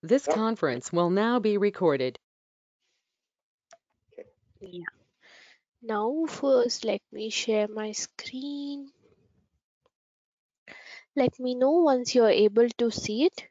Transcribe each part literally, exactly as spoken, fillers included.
This Yeah. conference will now be recorded. Okay. Yeah. Now first let me share my screen. Let me know once you're able to see it.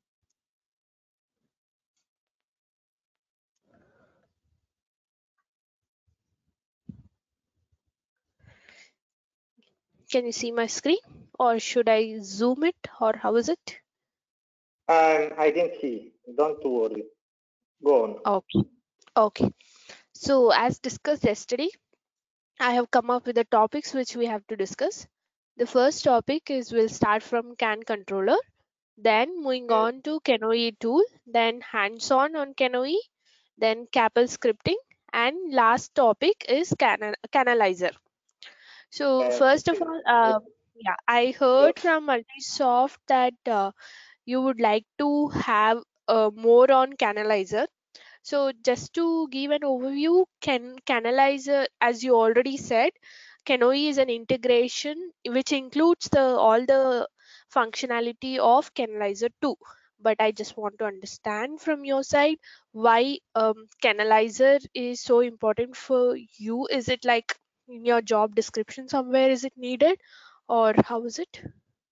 Can you see my screen or should I zoom it or how is it? Um, I can see. Don't worry. Go on. Okay. Okay. So as discussed yesterday, I have come up with the topics which we have to discuss. The first topic is we'll start from CAN controller, then moving Yes. on to Canoe tool, then hands-on on Canoe, then Capel scripting, and last topic is Cana- Canalizer. So Uh, first of okay. all, uh, yeah, I Yeah. heard from Multisoft that uh, you would like to have uh, more on Canalizer. So just to give an overview, can Canalizer, as you already said, Canoe is an integration which includes the all the functionality of Canalizer too. But I just want to understand from your side why um, Canalizer is so important for you. Is it like in your job description somewhere is it needed, or how is it?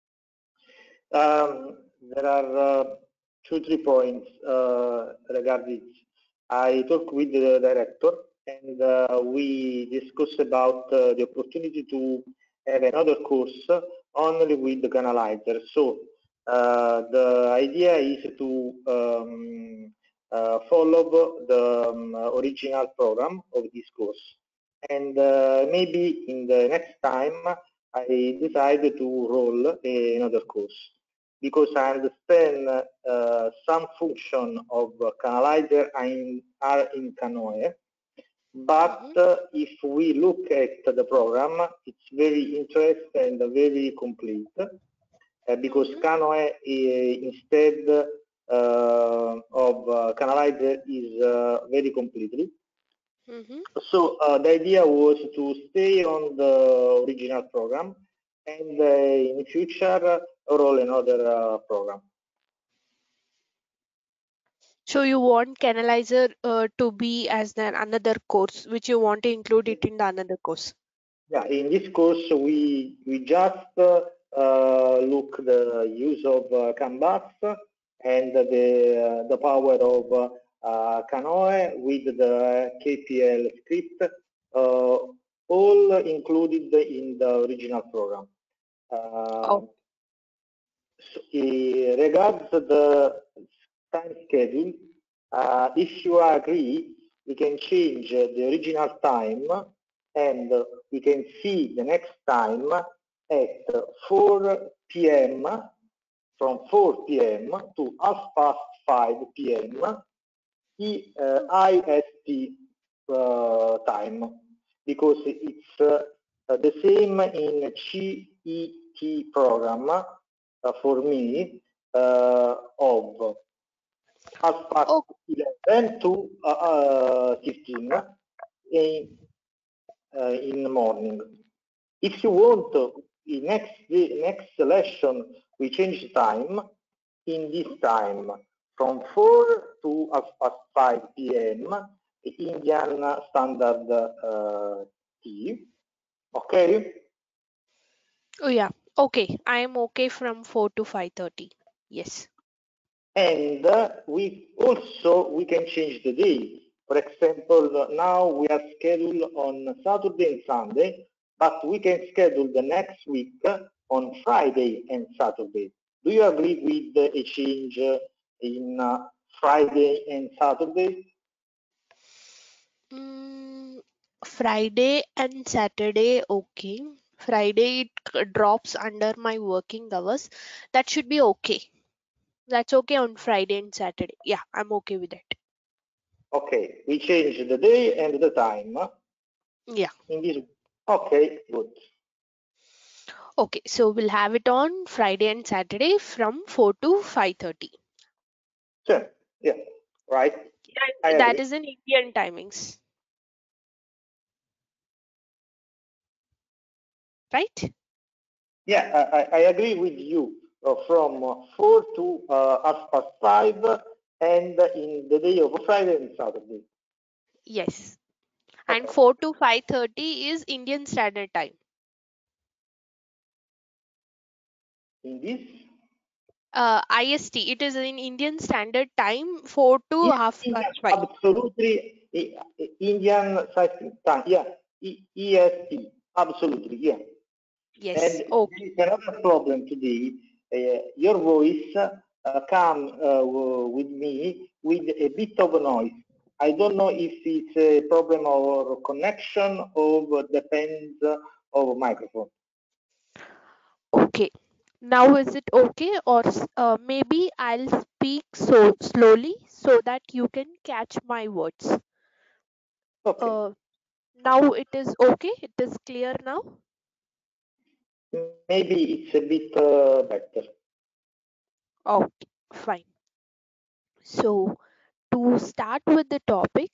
Um, there are uh, two, three points uh, regarding. I talked with the director and uh, we discussed about uh, the opportunity to have another course only with the canalizer. So uh, the idea is to um, uh, follow the um, original program of this course. And uh, maybe in the next time I decided to roll another course because I understand uh, some function of canalizer in, are in Canoe, but Mm-hmm. uh, if we look at the program, it's very interesting and very complete uh, because Mm-hmm. Canoe uh, instead uh, of uh, canalizer is uh, very completely. Mm-hmm. So uh, the idea was to stay on the original program and uh, in future uh, roll another uh, program. So you want Canalizer uh, to be as an another course, which you want to include it in the another course. Yeah, in this course we we just uh, uh, look the use of uh, Canvas and the uh, the power of uh, Canoe with the K P L script, uh, all included in the original program. Uh, Oh, so, uh, regards the time schedule, uh, if you agree, we can change uh, the original time and uh, we can see the next time at four p m from four p m to half past five p m E, uh, I S T uh, time because it's uh, the same in C E T program uh, for me uh, of half past oh, eleven to uh, uh, fifteen in, uh, in the morning. If you want, uh, in next next lesson, we change time in this time from four to half past five p m Indian Standard uh, T. Okay, oh yeah. Okay, I am okay from four to five thirty. Yes. and uh, we also we can change the day. For example, now we are scheduled on Saturday and Sunday, but we can schedule the next week on Friday and Saturday. Do you agree with a change in uh, Friday and Saturday? Mm, Friday and Saturday, okay. Friday it c- drops under my working hours. That should be okay. That's okay on Friday and Saturday. Yeah, I'm okay with it. Okay, we change the day and the time Yeah. in this. Okay, good. Okay, so we'll have it on Friday and Saturday from four to five thirty. Sure. Yeah, right. I And that agree. is in Indian timings, right? Yeah, I, I I agree with you. Uh, from uh, four to uh, half past five and in the day of Friday and Saturday. Yes. And Okay. four to five thirty is Indian Standard Time. In this? Uh, I S T. It is in Indian Standard Time, four to Yes, half India, past five. absolutely. I- I- Indian Cycling Time. Yeah, E- EST. Absolutely. Yeah. Yes. And Okay. there is another problem today. Uh, your voice uh, come uh, with me with a bit of noise. I don't know if it's a problem of connection or depends of microphone. Okay. Now is it okay, or s- uh, maybe I'll speak so slowly so that you can catch my words. Okay. Uh, Now it is okay. It is clear now. Maybe it's a bit uh, better. Okay, fine. So to start with the topic,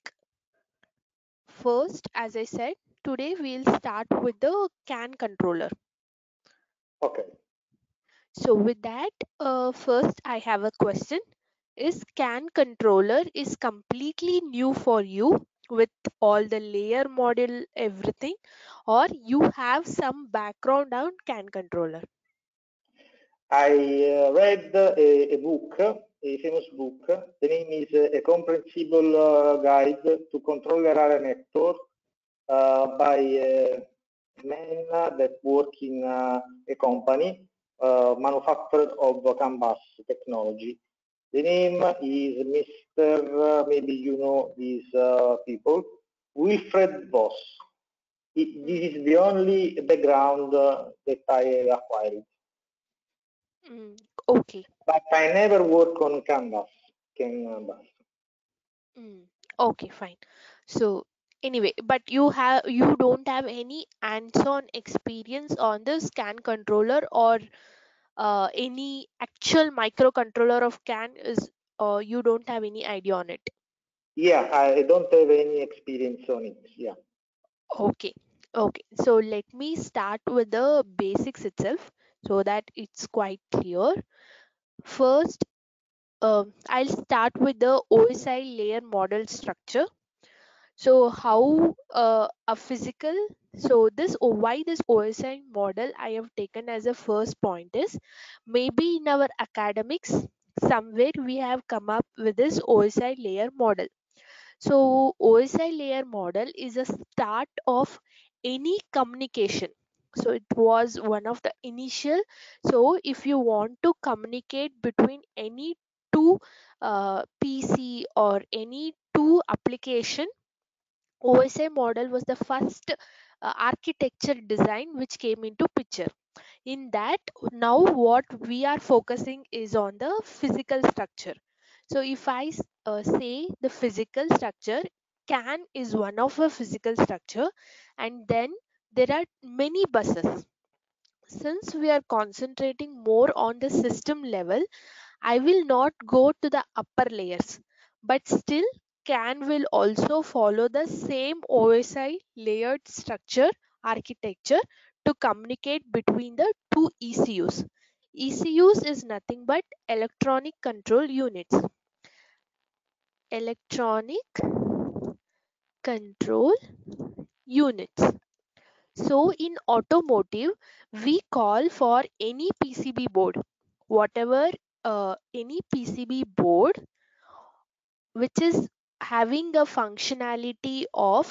first, as I said, today we'll start with the CAN controller. Okay. So with that, uh, first I have a question. Is CAN controller is completely new for you with all the layer model, everything, or you have some background on CAN controller? I uh, read a, a book, a famous book. The name is uh, A Comprehensible uh, Guide to Controller Area Network uh, by a man that work in uh, a company uh, manufacturer of CAN bus technology. The name is Mister Uh, maybe you know these uh, people, Wilfred Voss. It, this is the only background uh, that I acquired. Mm, okay. But I never work on Canvas. Canvas. Mm, okay, fine. So anyway, but you have you don't have any hands-on experience on the scan controller or uh, any actual microcontroller of CAN is uh, you don't have any idea on it. Yeah, I don't have any experience on it. Yeah. Okay, okay. So let me start with the basics itself so that it's quite clear. First, um I'll start with the O S I layer model structure. So how uh, a physical, so this oh, why this O S I model I have taken as a first point is maybe in our academics somewhere we have come up with this O S I layer model. So O S I layer model is a start of any communication. So it was one of the initial. So if you want to communicate between any two uh, P C or any two application, O S I model was the first uh, architecture design which came into picture. In that, now what we are focusing is on the physical structure. So if I s- uh, say the physical structure, CAN is one of a physical structure, and then there are many buses. Since we are concentrating more on the system level, I will not go to the upper layers, but still CAN will also follow the same O S I layered structure architecture to communicate between the two E C Us. E C Us is nothing but electronic control units. Electronic control units. So in automotive, we call for any P C B board, whatever uh, any P C B board which is having a functionality of,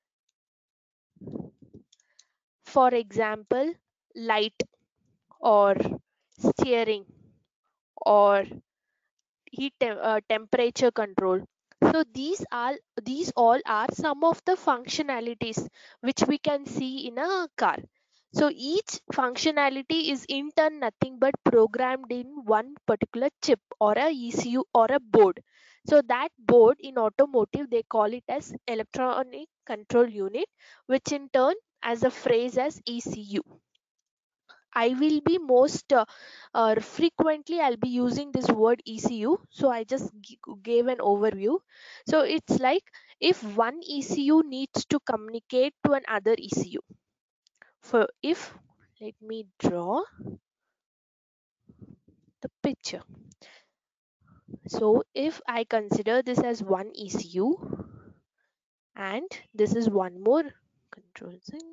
for example, light or steering or heat tem- uh, temperature control. So these are these all are some of the functionalities which we can see in a car. So each functionality is in turn nothing but programmed in one particular chip or a E C U or a board. So that board in automotive they call it as electronic control unit, which in turn as a phrase as E C U. I will be most uh, uh, frequently I'll be using this word E C U. So I just g- gave an overview. So it's like if one E C U needs to communicate to another E C U. For if let me draw the picture. So if I consider this as one E C U and this is one more control sign.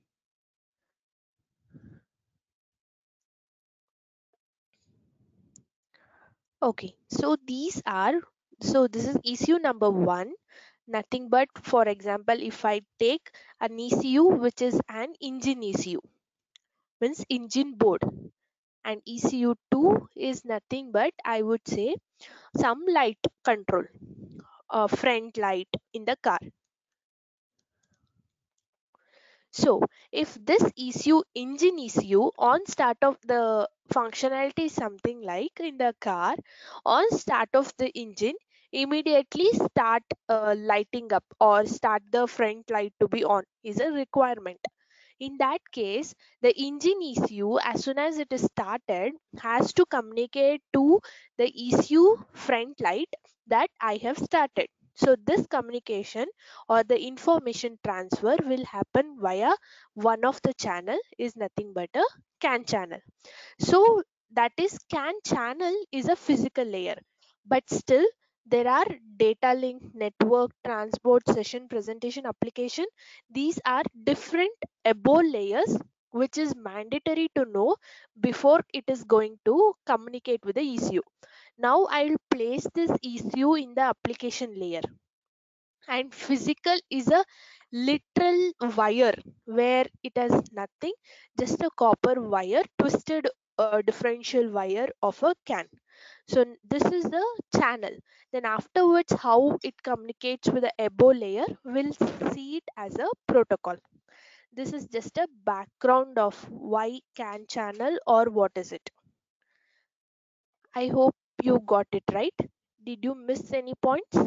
Okay, so these are, so this is E C U number one, nothing but, for example, if I take an E C U which is an engine E C U, means engine board, and E C U two is nothing but, I would say, some light control, uh, front light in the car. So if this E C U, engine E C U, on start of the functionality is something like in the car, on start of the engine, immediately start uh, lighting up or start the front light to be on is a requirement. In that case, the engine E C U, as soon as it is started, has to communicate to the E C U front light that I have started. So this communication or the information transfer will happen via one of the channel is nothing but a CAN channel. So that is CAN channel is a physical layer, but still there are data link, network, transport, session, presentation, application. These are different above layers which is mandatory to know before it is going to communicate with the E C U. Now I'll place this E C U in the application layer, and physical is a literal wire where it has nothing, just a copper wire, twisted uh, differential wire of a CAN. So n- this is the channel. Then afterwards how it communicates with the above layer, we'll see it as a protocol. This is just a background of why CAN channel or what is it. I hope you got it right. Did you miss any points?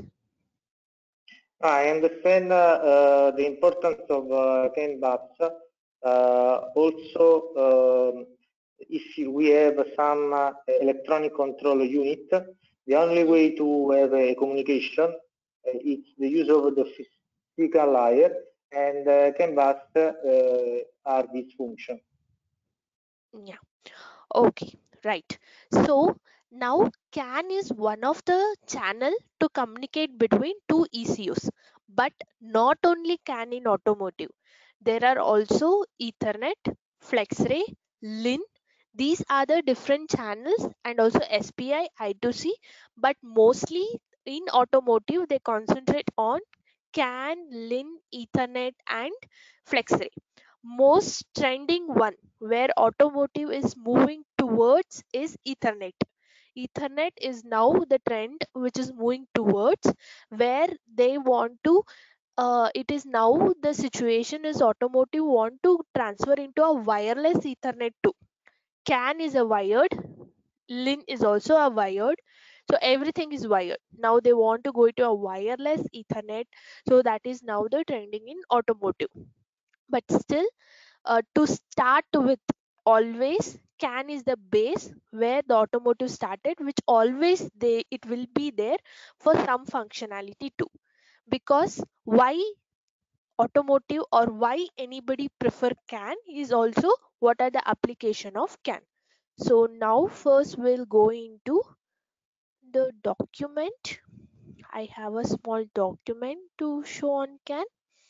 I understand uh, uh, the importance of uh, CAN bus. Uh, also, um, if we have some uh, electronic control unit, the only way to have a communication uh, is the use of the physical layer, and uh, CAN bus uh, are this function. Yeah. Okay, right. So now CAN is one of the channel to communicate between two E C Us, but not only CAN in automotive. There are also Ethernet, FlexRay, LIN. These are the different channels, and also S P I, I two C, but mostly in automotive they concentrate on CAN, LIN, Ethernet, and FlexRay. Most trending one where automotive is moving towards is Ethernet. Ethernet is now the trend which is moving towards, where they want to, uh, it is now the situation is automotive want to transfer into a wireless Ethernet too. CAN is a wired, LIN is also a wired, so everything is wired. Now they want to go into a wireless Ethernet, so that is now the trending in automotive. But still, uh, to start with, always CAN is the base where the automotive started, which always they it will be there for some functionality too. Because why automotive or why anybody prefer CAN is also what are the application of CAN. So now first we'll go into the document. I have a small document to show on CAN.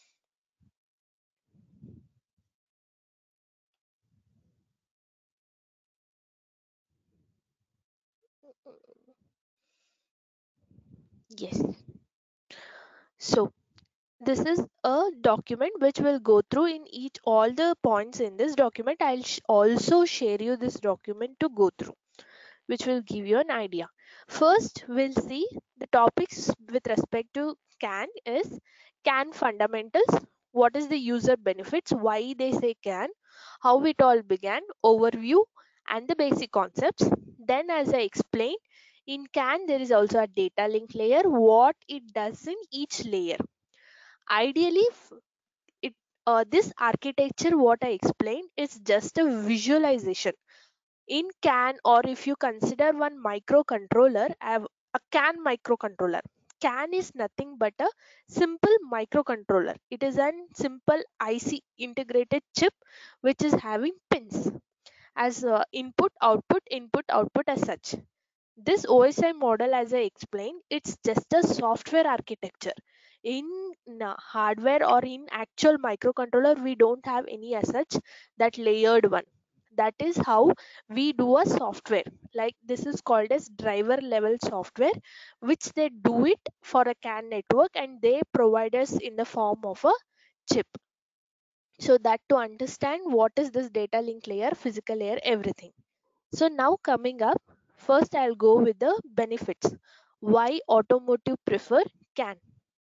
Yes. So this is a document which will go through in each all the points in this document. I'll sh- also share you this document to go through, which will give you an idea. First, we'll see the topics with respect to CAN is CAN fundamentals, what is the user benefits, why they say CAN, how it all began, overview, and the basic concepts. Then, as I explained, in CAN there is also a data link layer, what it does in each layer. Ideally, f- it uh, this architecture what I explained is just a visualization in CAN, or if you consider one microcontroller, I have a CAN microcontroller. CAN is nothing but a simple microcontroller. It is a simple I C integrated chip which is having pins as uh, input output input output as such. This O S I model, as I explained, it's just a software architecture. In uh, hardware or in actual microcontroller, we don't have any as such that layered one. That is how we do a software. Like this is called as driver level software, which they do it for a C A N network and they provide us in the form of a chip. So that to understand what is this data link layer, physical layer, everything. So now coming up, first I'll go with the benefits. Why automotive prefer C A N?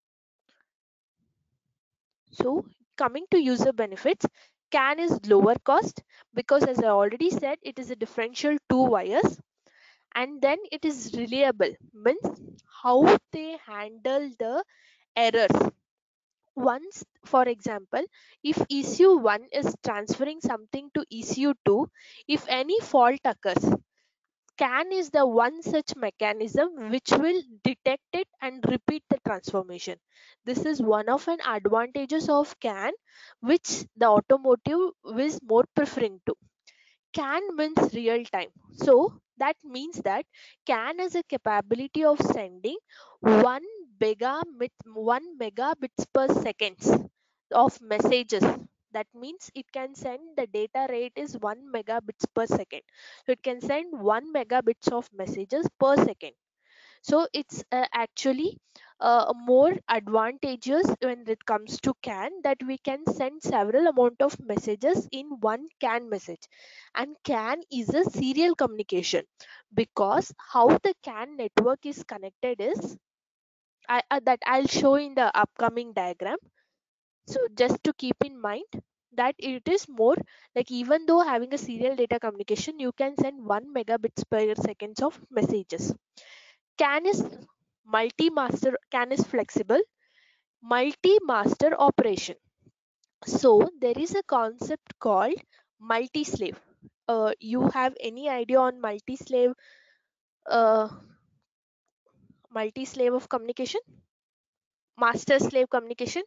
So coming to user benefits, C A N is lower cost because as I already said, it is a differential two wires, and then it is reliable, means how they handle the errors. Once, for example, if E C U one is transferring something to E C U two, if any fault occurs, C A N is the one such mechanism which will detect it and repeat the transformation. This is one of an advantages of C A N which the automotive is more preferring to. C A N means real time. So that means that C A N has a capability of sending one mega one megabits per seconds of messages. That means it can send the data rate is one megabits per second. So it can send one megabits of messages per second. So it's uh, actually uh, more advantageous when it comes to C A N that we can send several amount of messages in one C A N message. And C A N is a serial communication because how the C A N network is connected is I, uh, that I'll show in the upcoming diagram. So just to keep in mind that it is more like even though having a serial data communication, you can send one megabits per seconds of messages. C A N is multi-master, C A N is flexible, multi-master operation. So there is a concept called multi-slave. Uh, you have any idea on multi-slave, uh, multi-slave of communication, master-slave communication?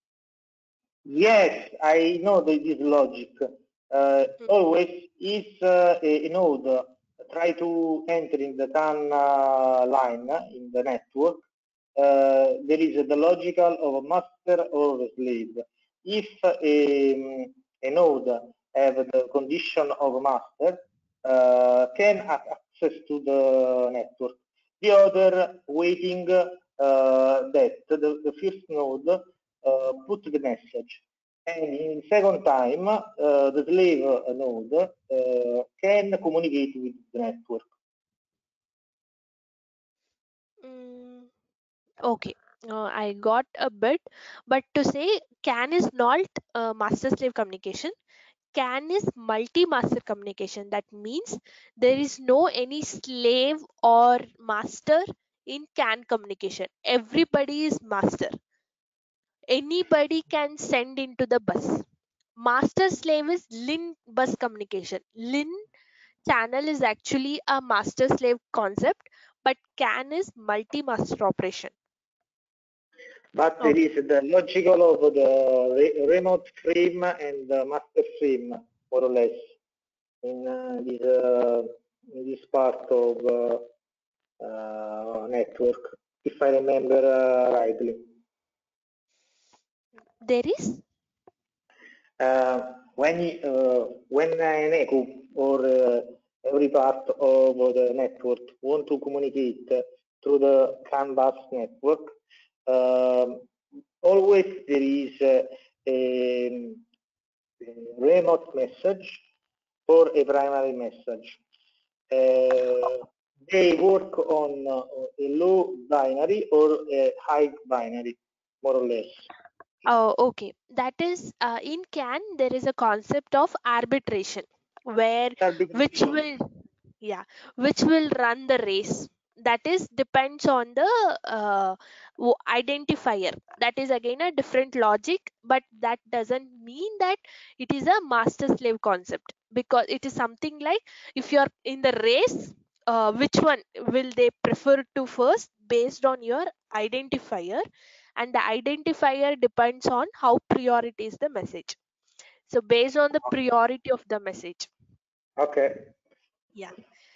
Yes, I know that this logic. Uh, Hmm. always if uh, a, a node uh, try to enter in the C A N uh, line uh, in the network, uh, there is the logical of a master or a slave. If a, a node have the condition of a master, uh, can have access to the network. The other waiting uh, that the, the first node uh, put the message. And in second time, uh, the slave node uh, can communicate with the network. Mm, okay, uh, I got a bit, but to say C A N is not uh, master-slave communication. C A N is multi-master communication. That means there is no any slave or master in C A N communication. Everybody is master. Anybody can send into the bus. Master slave is L I N bus communication. L I N channel is actually a master slave concept, but C A N is multi-master operation. But there Okay. is the logical of the re remote frame and the master frame, more or less, in uh, this, uh, in this part of uh, uh, network, if I remember uh, rightly. There is? Uh, when uh, when an echo or uh, every part of the network want to communicate through the CAN bus network, um, always there is uh, a, a remote message or a primary message. Uh, they work on uh, a low binary or a high binary, more or less. Oh, okay. That is uh, in C A N there is a concept of arbitration where which Arbitration. will yeah which will run the race. That is depends on the uh, w- identifier. That is again a different logic, but that doesn't mean that it is a master slave concept because it is something like if you're in the race, uh, which one will they prefer to first based on your identifier, and the identifier depends on how priority is the message. So based on the priority of the message. Okay. Yeah.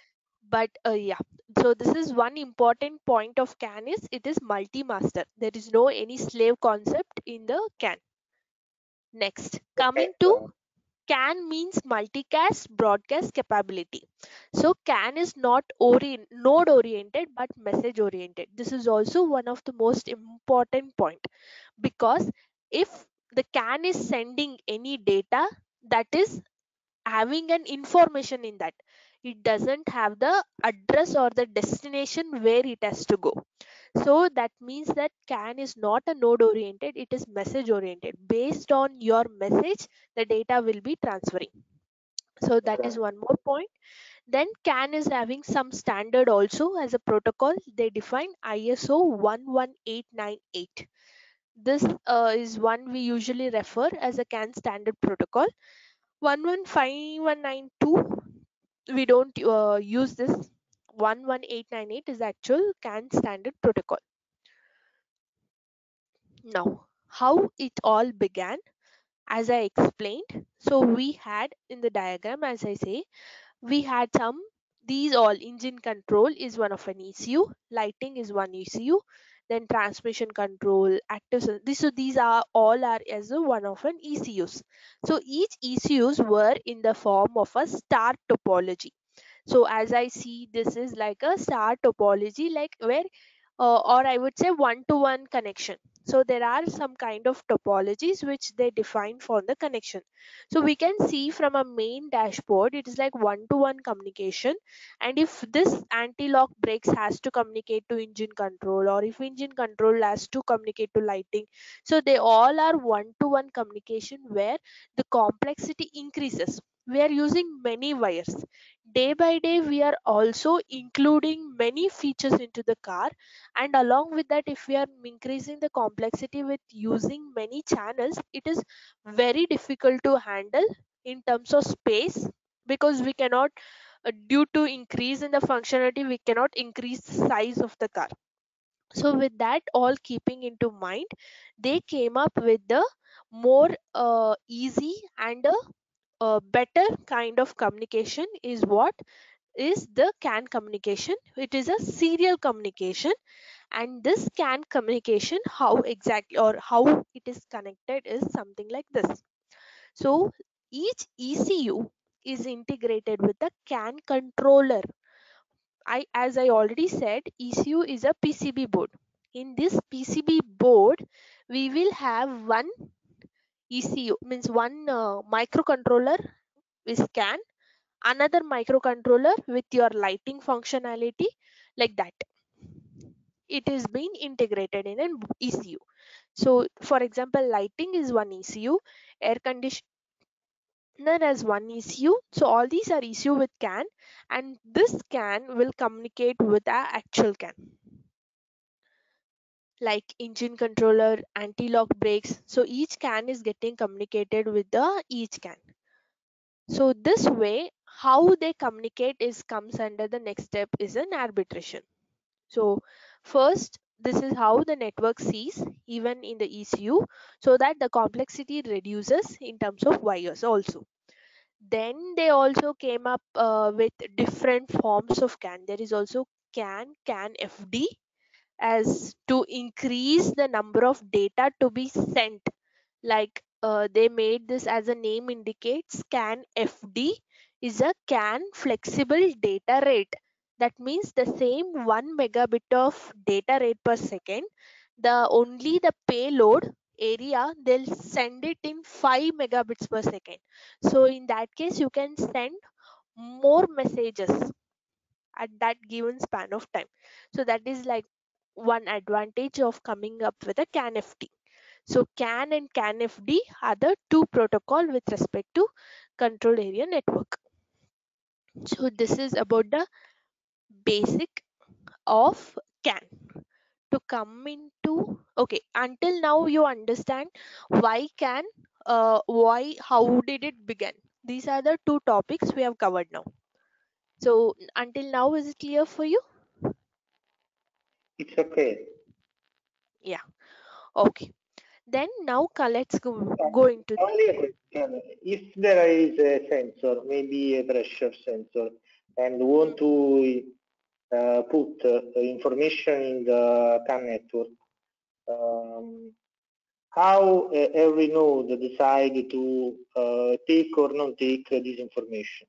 but uh, yeah, so this is one important point of CAN is it is multi-master. There is no any slave concept in the CAN. Next, Okay. coming to CAN means multicast broadcast capability. So CAN is not orient, node oriented but message oriented. This is also one of the most important point, because if the CAN is sending any data that is having an information in that, it doesn't have the address or the destination where it has to go. So that means that CAN is not a node oriented, it is message oriented. Based on your message, the data will be transferring. So that is Okay. one more point. Then CAN is having some standard also as a protocol. They define I S O one one eight nine eight. This uh, is one we usually refer as a CAN standard protocol. one one five one nine two, we don't uh, use this. one one eight nine eight is actual CAN standard protocol. Now, how it all began, as I explained. So we had in the diagram, as I say, we had some, these all engine control is one of an E C U, lighting is one E C U, then transmission control, active sys- this so these are all are as a one of an E C Us. So each E C Us were in the form of a star topology. So as I see, this is like a star topology, like where uh, or I would say one to one connection. So there are some kind of topologies which they define for the connection. So we can see from a main dashboard, it is like one to one communication. And if this anti-lock brakes has to communicate to engine control, or if engine control has to communicate to lighting, so they all are one to one communication where the complexity increases. We are using many wires. Day by day, we are also including many features into the car, and along with that, if we are increasing the complexity with using many channels, it is very difficult to handle in terms of space, because we cannot uh, due to increase in the functionality, we cannot increase the size of the car. So with that all keeping into mind, they came up with the more uh, easy and a, a better kind of communication is what is the CAN communication. It is a serial communication, and this CAN communication, how exactly or how it is connected is something like this. So each E C U is integrated with a CAN controller. I, as I already said, E C U is a P C B board. In this P C B board, we will have one E C U, means one uh, microcontroller is CAN, another microcontroller with your lighting functionality, like that. It is being integrated in an E C U. So, for example, lighting is one E C U, air conditioner as one E C U. So, all these are E C U with CAN, and this CAN will communicate with our actual CAN, like engine controller, anti-lock brakes. So, each CAN is getting communicated with the each CAN. So, this way, how they communicate is comes under the next step is an arbitration. So first, this is how the network sees even in the E C U, so that the complexity reduces in terms of wires also. Then they also came up uh, with different forms of CAN. There is also CAN, CAN F D, as to increase the number of data to be sent. Like uh, they made this as a name indicates, CAN F D is a CAN flexible data rate. That means the same one megabit of data rate per second, the only the payload area they'll send it in five megabits per second. So in that case, you can send more messages at that given span of time. So that is like one advantage of coming up with a CAN F D. So CAN and CAN F D are the two protocol with respect to control area network. So this is about the basic of CAN. To come into, okay, until now you understand why CAN, uh, why, how did it begin? These are the two topics we have covered now. So until now, is it clear for you? It's okay. Yeah. Okay. Then now uh, let's go, Uh, go into Only a question. If there is a sensor, maybe a pressure sensor, and want to uh, put uh, information in the CAN network. Um, how uh, every node decide to uh, take or not take uh, this information?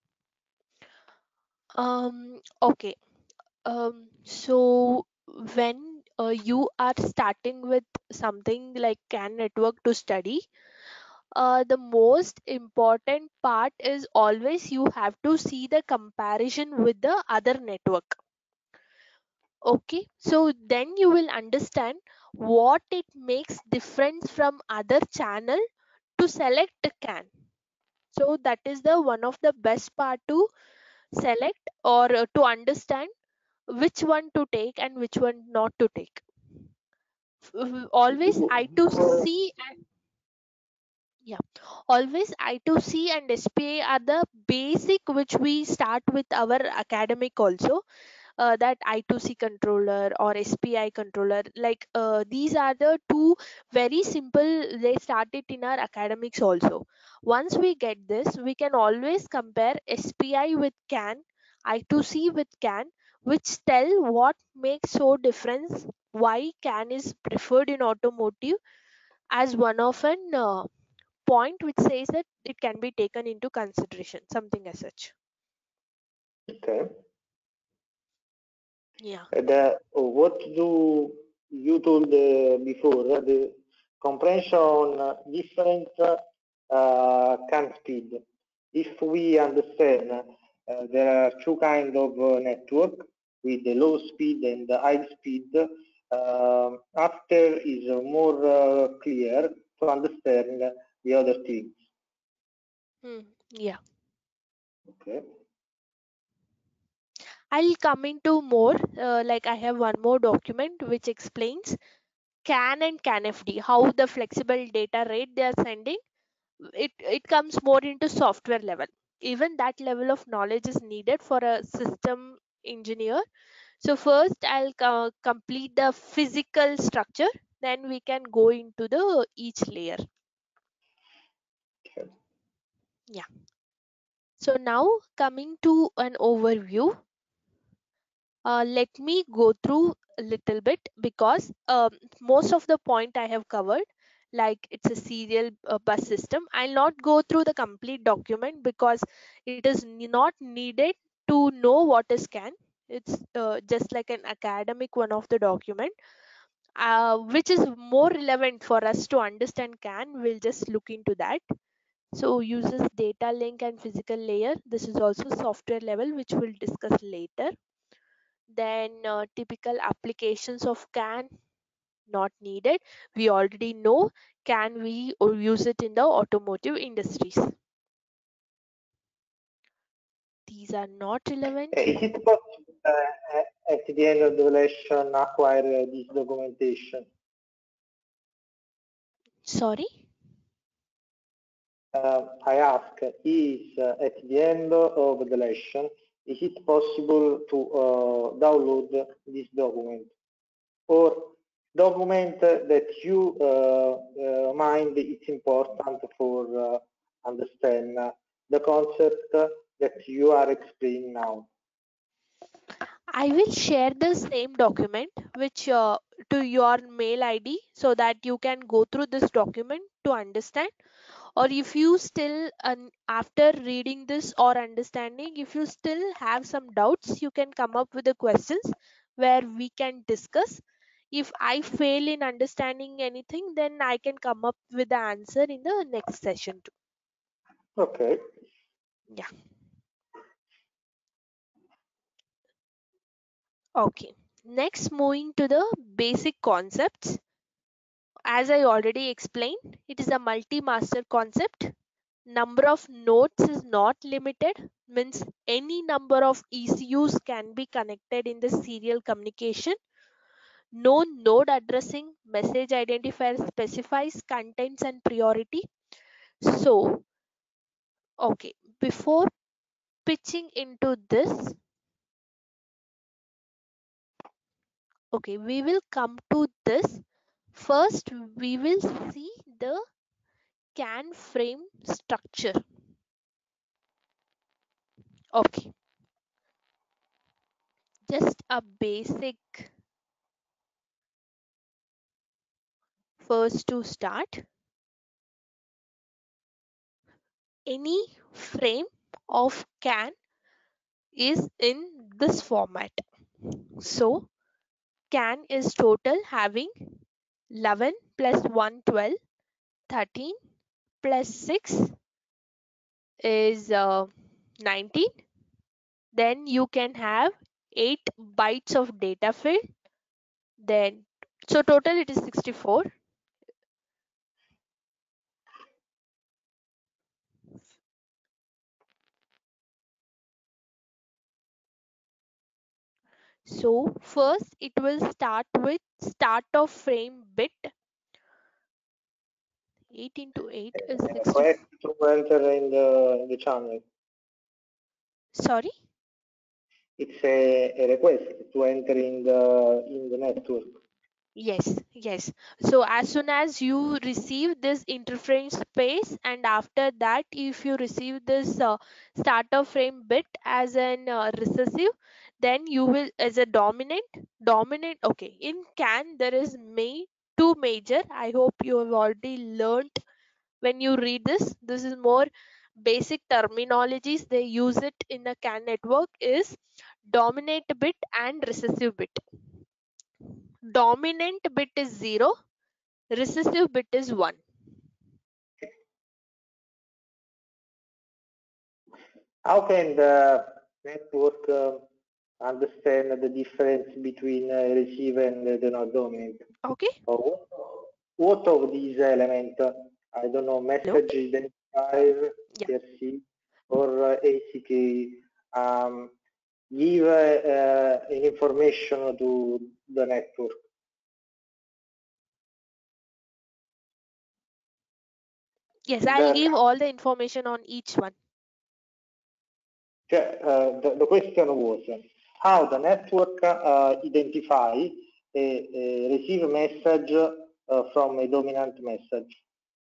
Um, okay. Um, so when uh, you are starting with something like CAN network to study, uh, the most important part is always you have to see the comparison with the other network. Okay, so then you will understand what it makes difference from other channel to select the CAN. So that is the one of the best part to select or uh, to understand which one to take and which one not to take. F- Always I to Before, C and yeah, always I to C and S P A are the basic which we start with our academic also. Uh, that I to C controller or S P I controller, like uh, these are the two very simple. They start it in our academics also. Once we get this, we can always compare S P I with CAN, I to C with CAN, which tell what makes so difference, why CAN is preferred in automotive as one of an uh, point which says that it can be taken into consideration, something as such. okay. Yeah. The, what do you told uh, before, uh, the comprehension uh, different uh, CAN speed. If we understand uh, there are two kind of uh, network with the low speed and the high speed, uh, after is uh, more uh, clear to understand the other things. Hmm. Yeah. Okay. I'll come into more, uh, like I have one more document which explains CAN and CANFD, how the flexible data rate they are sending. It, it comes more into software level. Even that level of knowledge is needed for a system engineer. So first I'll co- complete the physical structure, then we can go into the each layer. Okay. Yeah. So now coming to an overview, uh, let me go through a little bit because um, most of the point I have covered, like it's a serial uh, bus system. I'll not go through the complete document because it is ne- not needed to know what is CAN. It's uh, just like an academic one of the document, uh, which is more relevant for us to understand CAN. We'll just look into that. So uses data link and physical layer. This is also software level, which we'll discuss later. Then uh, typical applications of CAN, not needed. We already know CAN, we or use it in the automotive industries. These are not relevant. Is it possible uh, at the end of the lesson acquire uh, this documentation? Sorry. Uh, I ask, is uh, at the end of the lesson, is it possible to uh, download this document? Or document that you uh, uh, mind it's important for uh, understand uh, the concept that you are explaining now? I will share the same document which uh, to your mail I D so that you can go through this document to understand. Or if you still um, after reading this or understanding, if you still have some doubts, you can come up with the questions where we can discuss. If I fail in understanding anything, then I can come up with the answer in the next session too. Okay. Yeah. Okay. Next, moving to the basic concepts. As I already explained, it is a multi-master concept. Number of nodes is not limited, means any number of E C Us can be connected in the serial communication. No node addressing message identifier specifies contents and priority. So, okay, before pitching into this, okay, we will come to this. First, we will see the CAN frame structure. Okay. just a basic first to start. Any frame of CAN is in this format. So CAN is total having eleven plus one, twelve, thirteen plus six is uh, nineteen. Then you can have eight bytes of data field. Then so total it is sixty-four. So first it will start with start of frame bit. eight into eight is sixty. Request to enter in the, in the channel. Sorry? It's a, a request to enter in the in the network. Yes, yes. So as soon as you receive this interference space, and after that, if you receive this uh, starter frame bit as an uh, recessive, then you will as a dominant. Dominant. Okay. In CAN, there is may two major. I hope you have already learnt when you read this. This is more basic terminologies. They use it in the CAN network is dominant bit and recessive bit. Dominant bit is zero, recessive bit is one. How can the network uh, understand the difference between uh, receive and the not dominant? Okay. Or what, what of these elements? Uh, I don't know, message identifier, Yeah. C R C, or uh, A C K um, give uh, uh, an information to the network. Yes, I'll give all the information on each one. Uh, the, the question was how the network uh, identify a, a receive message uh, from a dominant message.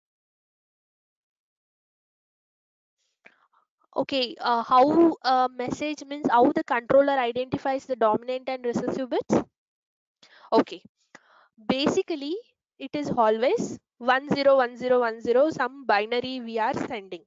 Okay, uh, how a message means how the controller identifies the dominant and recessive bits? Okay, basically it is always one zero one zero one zero, some binary we are sending.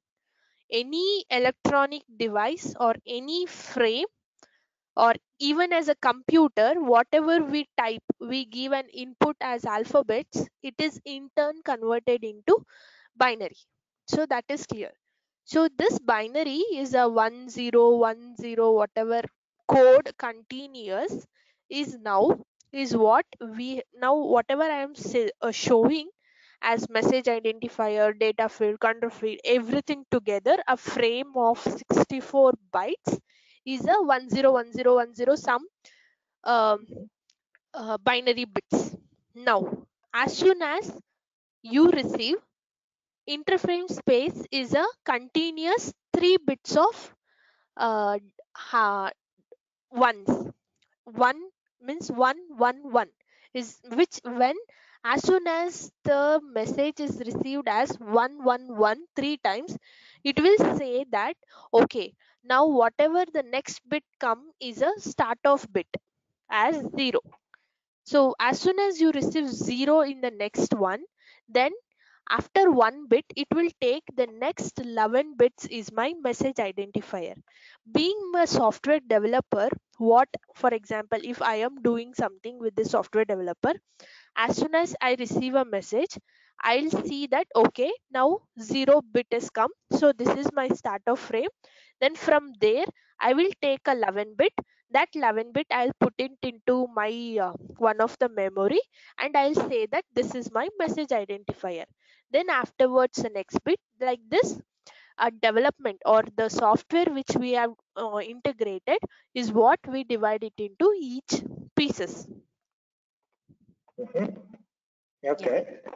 Any electronic device or any frame or even as a computer, whatever we type, we give an input as alphabets, it is in turn converted into binary. So that is clear. So this binary is a one zero one zero whatever code continuous is now is what we now whatever I am say, uh, showing as message identifier, data field, control field, everything together, a frame of sixty-four bytes is a one zero one zero one zero some um, uh, binary bits. Now, as soon as you receive interframe space is a continuous three bits of uh, ha, ones. One means one one one is which when as soon as the message is received as one one one three times, it will say that okay, now whatever the next bit come is a start of bit as zero. So as soon as you receive zero in the next one, then after one bit, it will take the next eleven bits is my message identifier. Being a software developer, what, for example, if I am doing something with the software developer, as soon as I receive a message, I'll see that, okay, now zero bit has come. So this is my start of frame. Then from there, I will take a eleven bit. That eleven bit, I'll put it into my uh, one of the memory and I'll say that this is my message identifier. Then afterwards, the next bit like this, a development or the software which we have uh, integrated is what we divide it into each pieces. Mm-hmm. Okay. Yeah.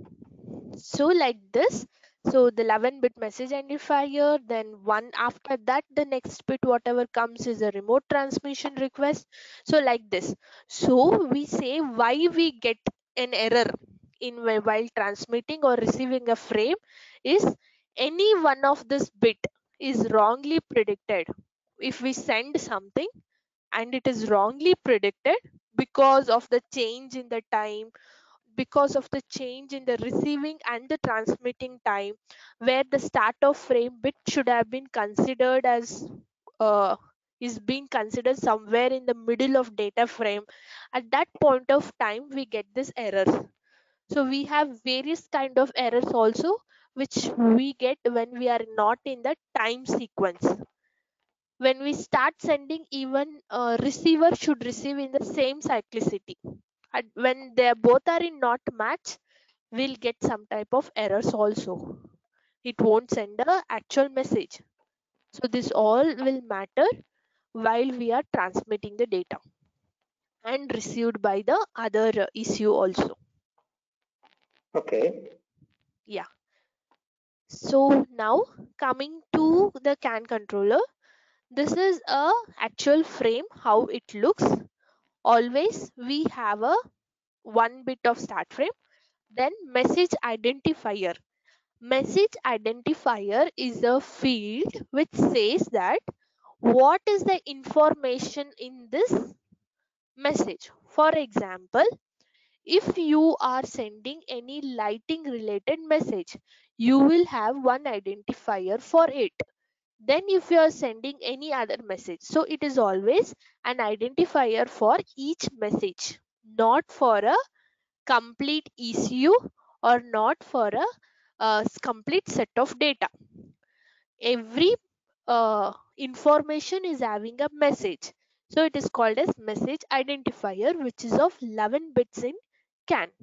So like this, so the eleven bit message identifier, then one after that the next bit whatever comes is a remote transmission request. So like this, so we say why we get an error in whi- while transmitting or receiving a frame is any one of this bit is wrongly predicted. If we send something and it is wrongly predicted because of the change in the time, because of the change in the receiving and the transmitting time, where the start of frame bit should have been considered as uh, is being considered somewhere in the middle of data frame. At that point of time we get this error. So we have various kind of errors also which we get when we are not in the time sequence. When we start sending, even uh, receiver should receive in the same cyclicity. And when they both are in not match, we'll get some type of errors also. It won't send the actual message. So this all will matter while we are transmitting the data and received by the other uh, E C U also. Okay. Yeah. So now coming to the C A N controller, this is a actual frame how it looks. Always we have a one bit of start frame, then message identifier. Message identifier is a field which says that what is the information in this message. For example, if you are sending any lighting related message, you will have one identifier for it. Then if you are sending any other message, so it is always an identifier for each message, not for a complete E C U or not for a uh, complete set of data. Every uh, information is having a message, so it is called as message identifier, which is of eleven bits in C A N.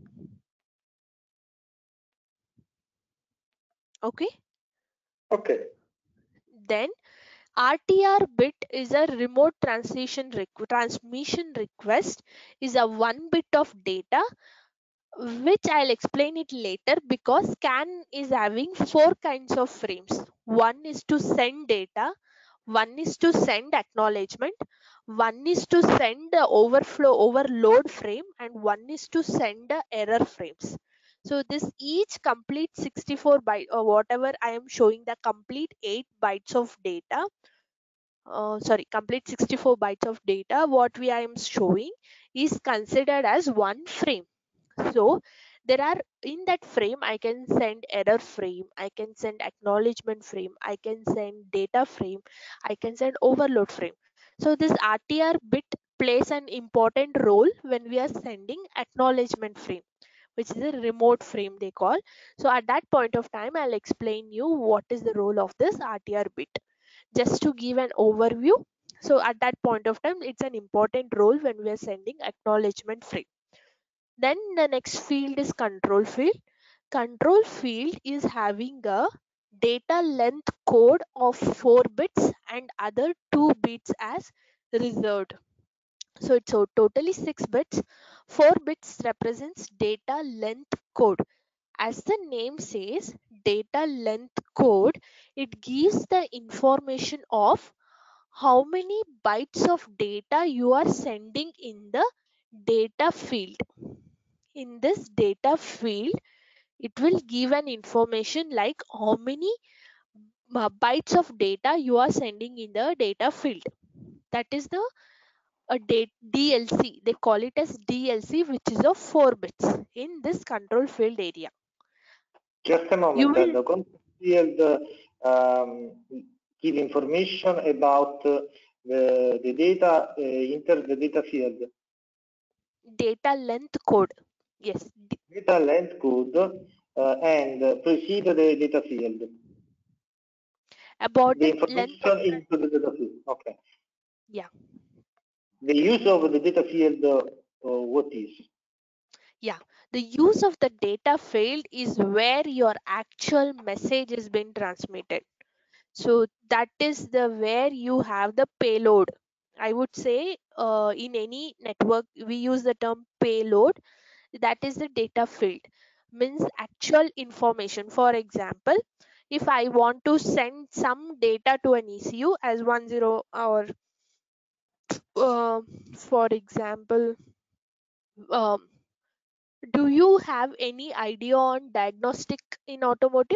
Okay. Okay. Then R T R bit is a remote transition requ- transmission request, is a one bit of data, which I'll explain it later, because C A N is having four kinds of frames. One is to send data, one is to send acknowledgement, one is to send the overflow overload frame, and one is to send the error frames. So this each complete sixty-four byte, or whatever I am showing, the complete eight bytes of data, uh, sorry, complete sixty-four bytes of data, what we I am showing is considered as one frame. So there are, in that frame I can send error frame, I can send acknowledgement frame, I can send data frame, I can send overload frame. So this R T R bit plays an important role when we are sending acknowledgement frame, which is a remote frame they call. So at that point of time I'll explain you what is the role of this R T R bit, just to give an overview. So at that point of time it's an important role when we are sending acknowledgement frame. Then the next field is control field. Control field is having a data length code of four bits and other two bits as reserved. So it's so totally six bits. four bits represents data length code. As the name says, data length code, it gives the information of how many bytes of data you are sending in the data field. In this data field, it will give an information like how many uh, bytes of data you are sending in the data field. That is the a date D L C. They call it as D L C, which is of four bits in this control field area. Just a You moment. uh, will The control field uh, um, give information about uh, the, the data uh, enter the data field. data length code. Yes. D- Data length code uh, and uh, precede the data field. about The the length of information the, into the data field. Okay. yeah. The use of the data field, uh, uh, what is? Yeah, the use of the data field is where your actual message is being transmitted. So that is the where you have the payload. I would say uh, in any network we use the term payload. That is the data field, means actual information. For example, if I want to send some data to an E C U as one zero, or uh, for example, um, do you have any idea on diagnostic in automotive?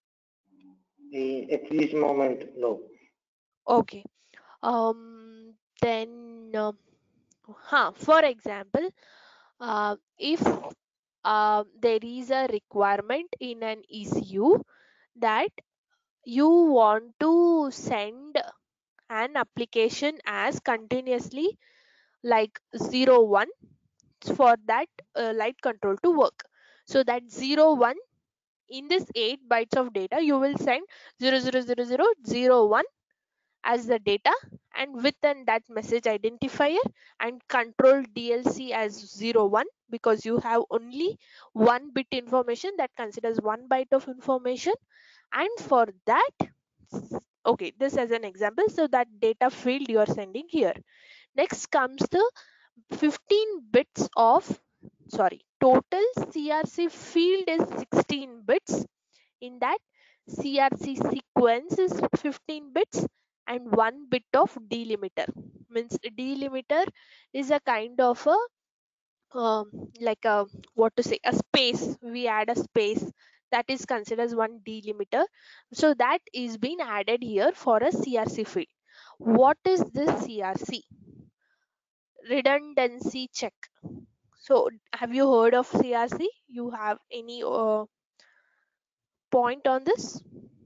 Uh, at this moment, no. Okay. Um, then uh, huh, for example, uh, if uh, there is a requirement in an E C U that you want to send an application as continuously like zero one for that uh, light control to work. So that zero one, in this eight bytes of data you will send zero zero zero zero zero one as the data, and within that message identifier, and control D L C as zero one, because you have only one bit information that considers one byte of information. And for that, okay, this as an example, so that data field you are sending here. Next comes the fifteen bits of, sorry, total C R C field is sixteen bits. In that, C R C sequence is fifteen bits and one bit of delimiter. Means delimiter is a kind of a um, like a, what to say, a space. We add a space that is considered as one delimiter. So that is being added here for a C R C field. What is this C R C? Redundancy check. So have you heard of C R C? You have any uh, point on this?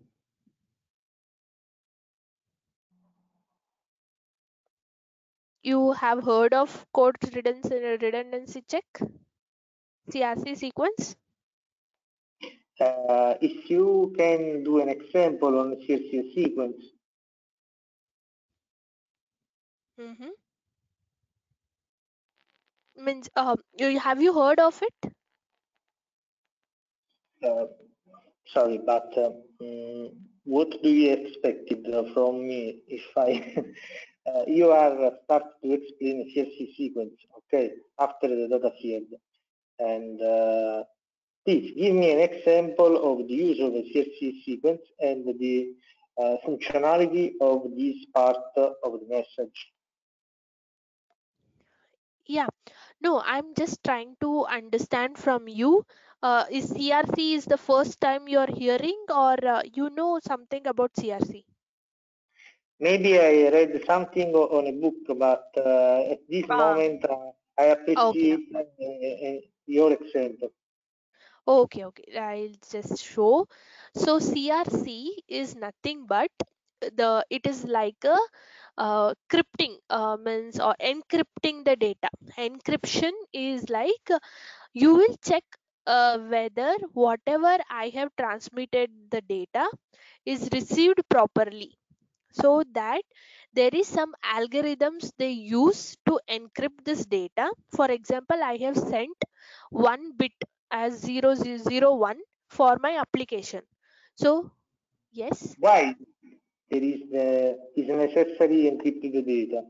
You have heard of code redundancy, redundancy check, C R C sequence? Uh, if you can do an example on C R C sequence. Mm-hmm. Means, uh, you, have you heard of it? Uh, sorry, but um, what do you expect from me if I uh, you are start to explain C R C sequence, okay, after the data field, and uh, please give me an example of the use of a C R C sequence and the uh, functionality of this part of the message. Yeah. No, I'm just trying to understand from you. Uh, is C R C is the first time you're hearing, or uh, you know something about C R C? Maybe I read something on a book, but uh, at this Ah, moment uh, I okay. appreciate uh, uh, your example. Okay, okay. I'll just show. So C R C is nothing but the, it is like a uh, crypting uh, means or encrypting the data. Encryption is like uh, you will check uh, whether whatever I have transmitted the data is received properly, so that there is some algorithms they use to encrypt this data. For example, I have sent one bit as zero zero zero one for my application. So yes. Why there is uh, is necessary encrypted data?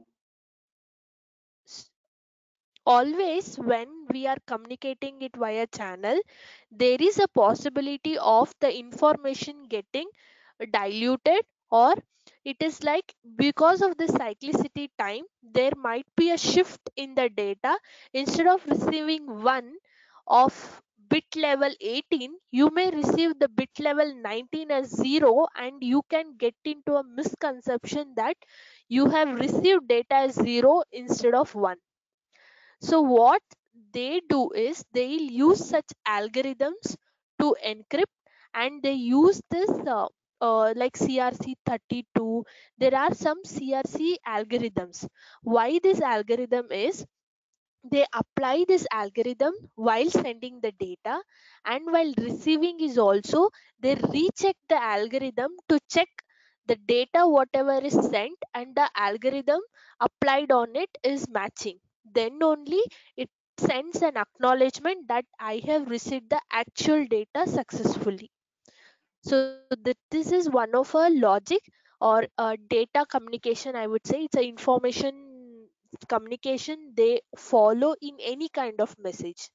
Always when we are communicating it via channel, there is a possibility of the information getting diluted, or it is like because of the cyclicity time there might be a shift in the data. Instead of receiving one of bit level eighteen, you may receive the bit level nineteen as zero, and you can get into a misconception that you have received data as zero instead of one. So what they do is they'll use such algorithms to encrypt, and they use this uh, uh, like C R C thirty-two. There are some C R C algorithms. Why this algorithm is, they apply this algorithm while sending the data, and while receiving is also, they recheck the algorithm to check the data whatever is sent and the algorithm applied on it is matching. Then only it sends an acknowledgement that I have received the actual data successfully. So that this is one of a logic or a data communication, I would say. It's a information communication they follow in any kind of message.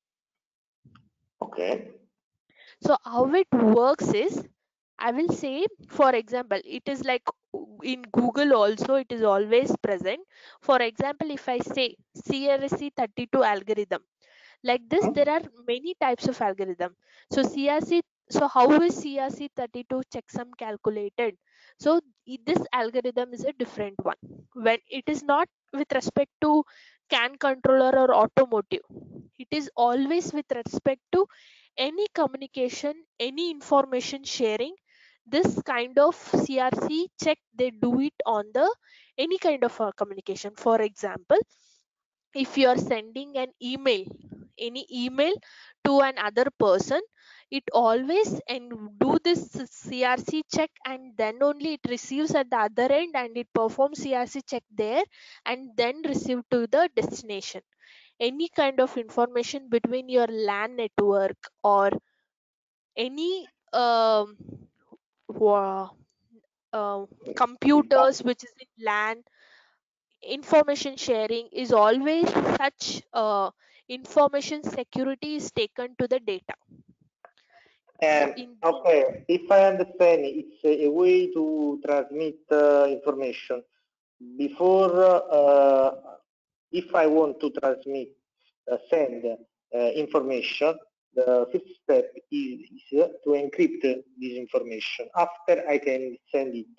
Okay. So how it works is, I will say, for example, it is like in Google also it is always present. For example, if I say C R C thirty-two algorithm, like this Hmm? there are many types of algorithm. So C R C, so how is C R C thirty-two checksum calculated? So i- this algorithm is a different one. When it is not with respect to CAN controller or automotive, it is always with respect to any communication, any information sharing. This kind of C R C check, they do it on the any kind of uh, communication. For example, if you are sending an email, any email to another person, it always and do this C R C check, and then only it receives at the other end, and it performs C R C check there and then receive to the destination. Any kind of information between your LAN network or any um, wa- uh, computers which is in LAN, information sharing is always such uh, information security is taken to the data. So And in okay, if I understand, it's a, a way to transmit uh, information. Before, uh, if I want to transmit, uh, send uh, information, the first step is, is to encrypt this information. After I can send it,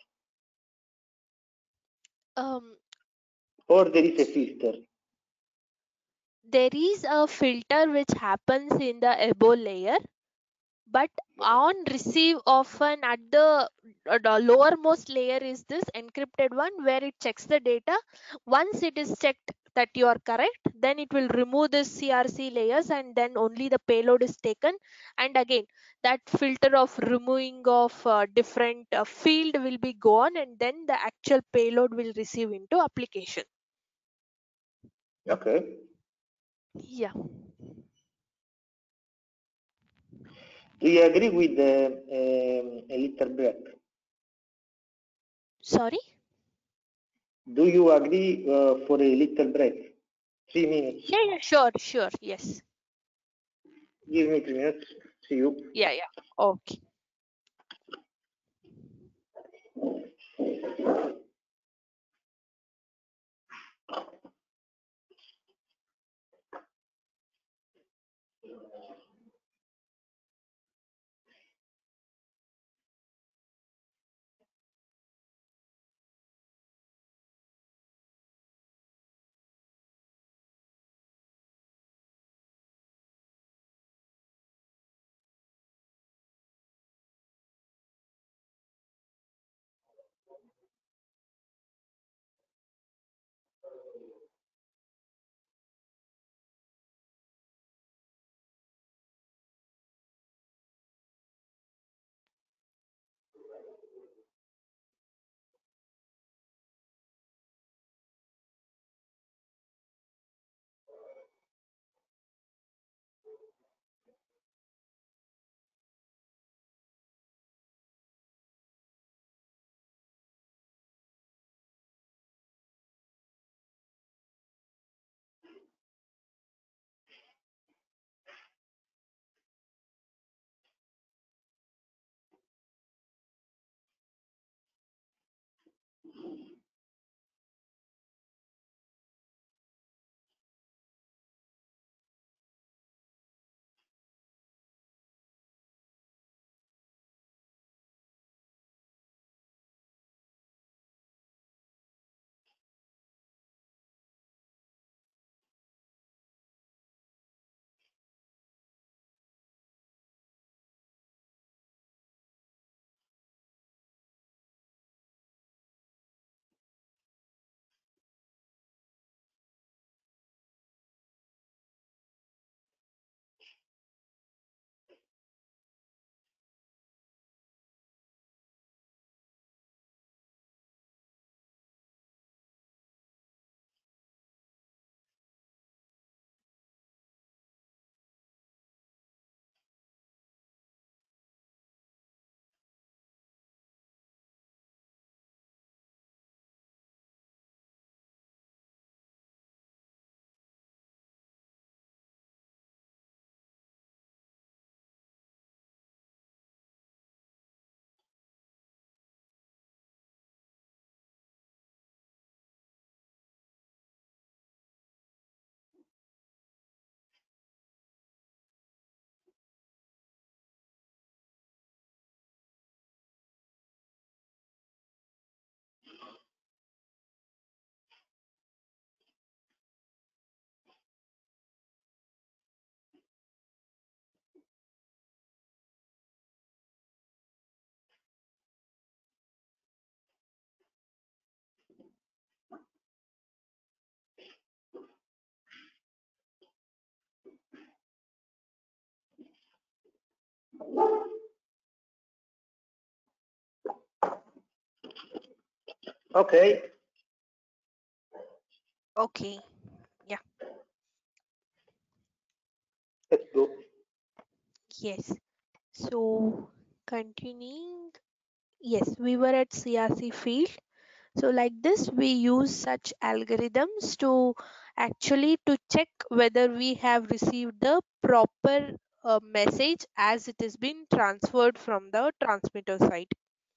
um, or there is a filter. there is a filter which happens in the above layer, but on receive often at the, uh, the lowermost layer is this encrypted one where it checks the data. Once it is checked that you are correct, then it will remove the C R C layers and then only the payload is taken. And again, that filter of removing of uh, different uh, field will be gone, and then the actual payload will receive into application. Okay. Yeah. Do you agree with uh, um, a little break? Sorry. Do you agree uh, for a little break? Three minutes. Yeah, yeah, sure, sure. Yes. Give me three minutes. See you. Yeah, yeah. Okay. Okay. Okay. Yeah. Let's go. Yes. So continuing. Yes, we were at C R C field. So like this, we use such algorithms to actually to check whether we have received the proper uh, message as it has been transferred from the transmitter side.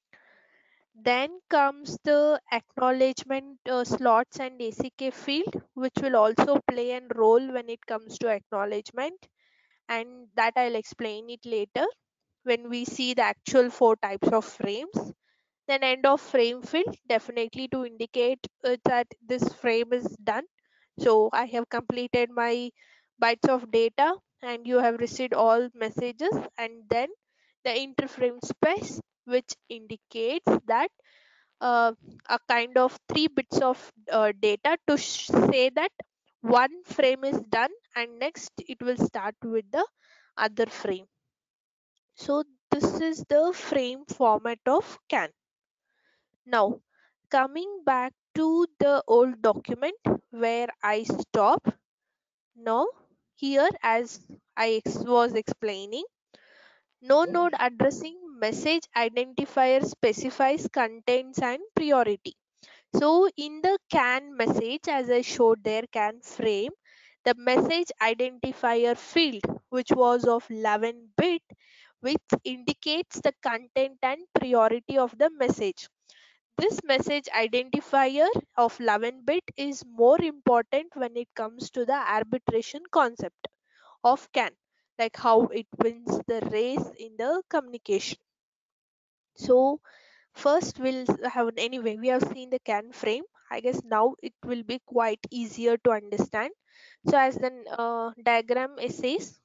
Then comes the acknowledgement uh, slots and A C K field, which will also play a role when it comes to acknowledgement, and that I'll explain it later when we see the actual four types of frames. Then end of frame field, definitely to indicate uh, that this frame is done. So I have completed my bytes of data and you have received all messages. And then the interframe space, which indicates that uh, a kind of three bits of uh, data to sh- say that one frame is done and next it will start with the other frame. So this is the frame format of CAN. Now, coming back to the old document where I stopped. Now, here as I ex- was explaining, no node addressing message identifier specifies contents and priority. So in the CAN message, as I showed there, CAN frame, the message identifier field, which was of eleven bit, which indicates the content and priority of the message. This message identifier of eleven bit is more important when it comes to the arbitration concept of CAN, like how it wins the race in the communication. So first we'll have, anyway, we have seen the CAN frame. I guess now it will be quite easier to understand. So as the uh, diagram says,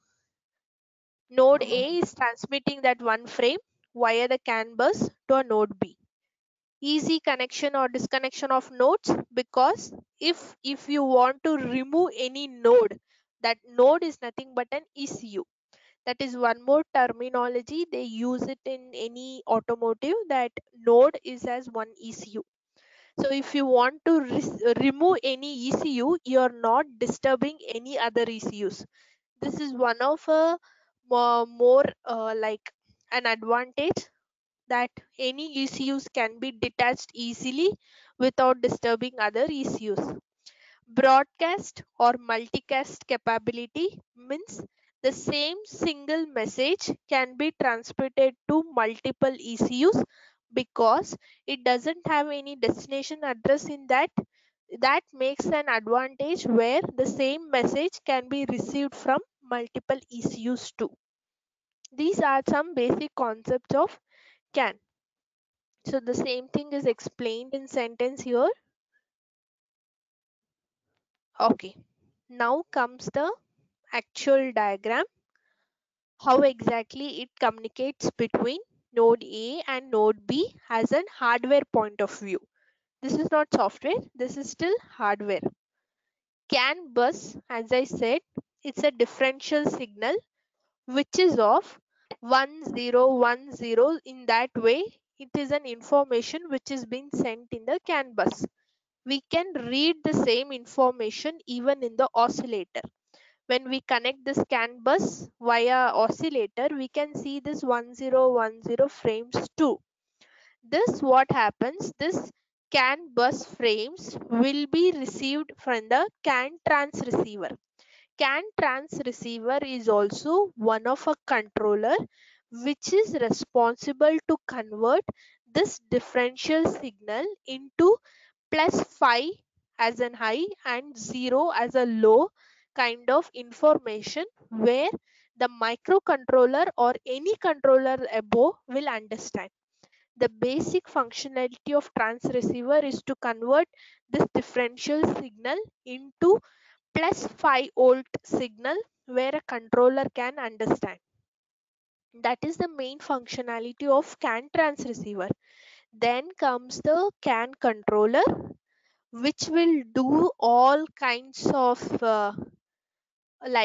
node A is transmitting that one frame via the CAN bus to a node B. Easy connection or disconnection of nodes, because if if you want to remove any node, that node is nothing but an E C U. That is one more terminology they use it in any automotive, that node is as one E C U. So if you want to re- remove any E C U, you are not disturbing any other E C Us. This is one of a more, more uh, like an advantage, that any E C Us can be detached easily without disturbing other E C Us. Broadcast or multicast capability means the same single message can be transmitted to multiple E C Us because it doesn't have any destination address in that. That makes an advantage where the same message can be received from multiple E C Us too. These are some basic concepts of CAN. So the same thing is explained in sentence here. Okay. Now comes the actual diagram, how exactly it communicates between node A and node B as an hardware point of view. This is not software, this is still hardware. CAN bus, as I said, it's a differential signal which is of one zero one zero. In that way, it is an information which is being sent in the CAN bus. We can read the same information even in the oscillator. When we connect this CAN bus via oscillator, we can see this one zero one zero frames too. This what happens, this CAN bus frames will be received from the CAN trans receiver. CAN trans receiver is also one of a controller which is responsible to convert this differential signal into plus five as an high and zero as a low kind of information, where the microcontroller or any controller above will understand. The basic functionality of trans receiver is to convert this differential signal into plus five volt signal where a controller can understand. That is the main functionality of CAN trans receiver. Then comes the CAN controller, which will do all kinds of uh, like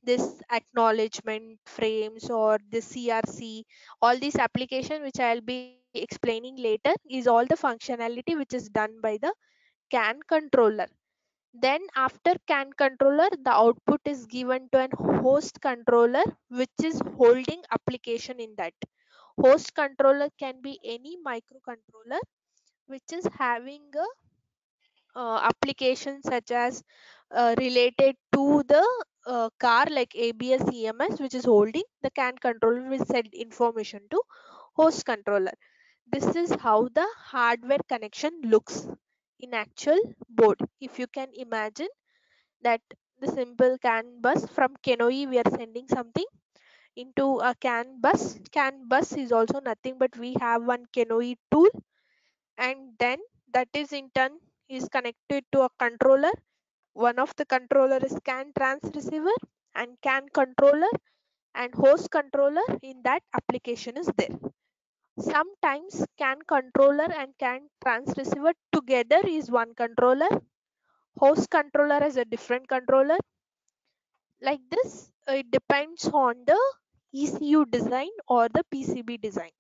this acknowledgement frames or the C R C, all these application which I'll be explaining later is all the functionality which is done by the CAN controller. Then after CAN controller, the output is given to an host controller which is holding application in that. Host controller can be any microcontroller which is having a uh, application such as uh, related to the uh, car like A B S E M S which is holding the CAN controller will send information to host controller. This is how the hardware connection looks in actual board. If you can imagine that the simple CAN bus from Kenoi we are sending something into a CAN bus. CAN bus is also nothing but we have one Kenoi tool, and then that is in turn is connected to a controller. One of the controller is CAN trans receiver and CAN controller, and host controller in that application is there. Sometimes CAN controller and CAN trans receiver together is one controller. Host controller is a different controller. Like this, it depends on the E C U design or the P C B design.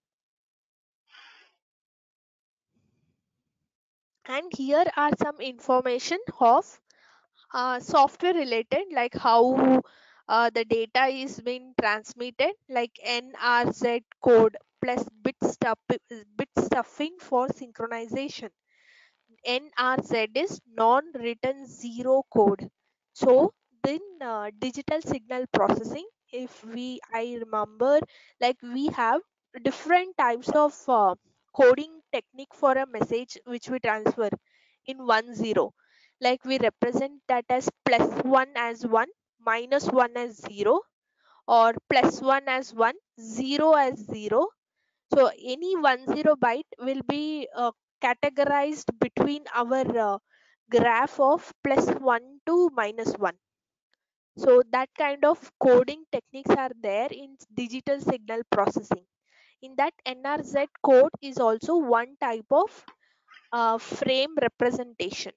And here are some information of uh, software related, like how uh, the data is being transmitted, like N R Z code plus bit, stuff, bit stuffing for synchronization. N R Z is non-written zero code. So then uh, digital signal processing, if we I remember, like we have different types of uh, coding technique for a message which we transfer in one zero. Like we represent that as plus one as one, minus one as zero, or plus one as one, zero as zero. So any one zero byte will be uh, categorized between our uh, graph of plus one to minus one. So that kind of coding techniques are there in digital signal processing. In that, N R Z code is also one type of uh, frame representation.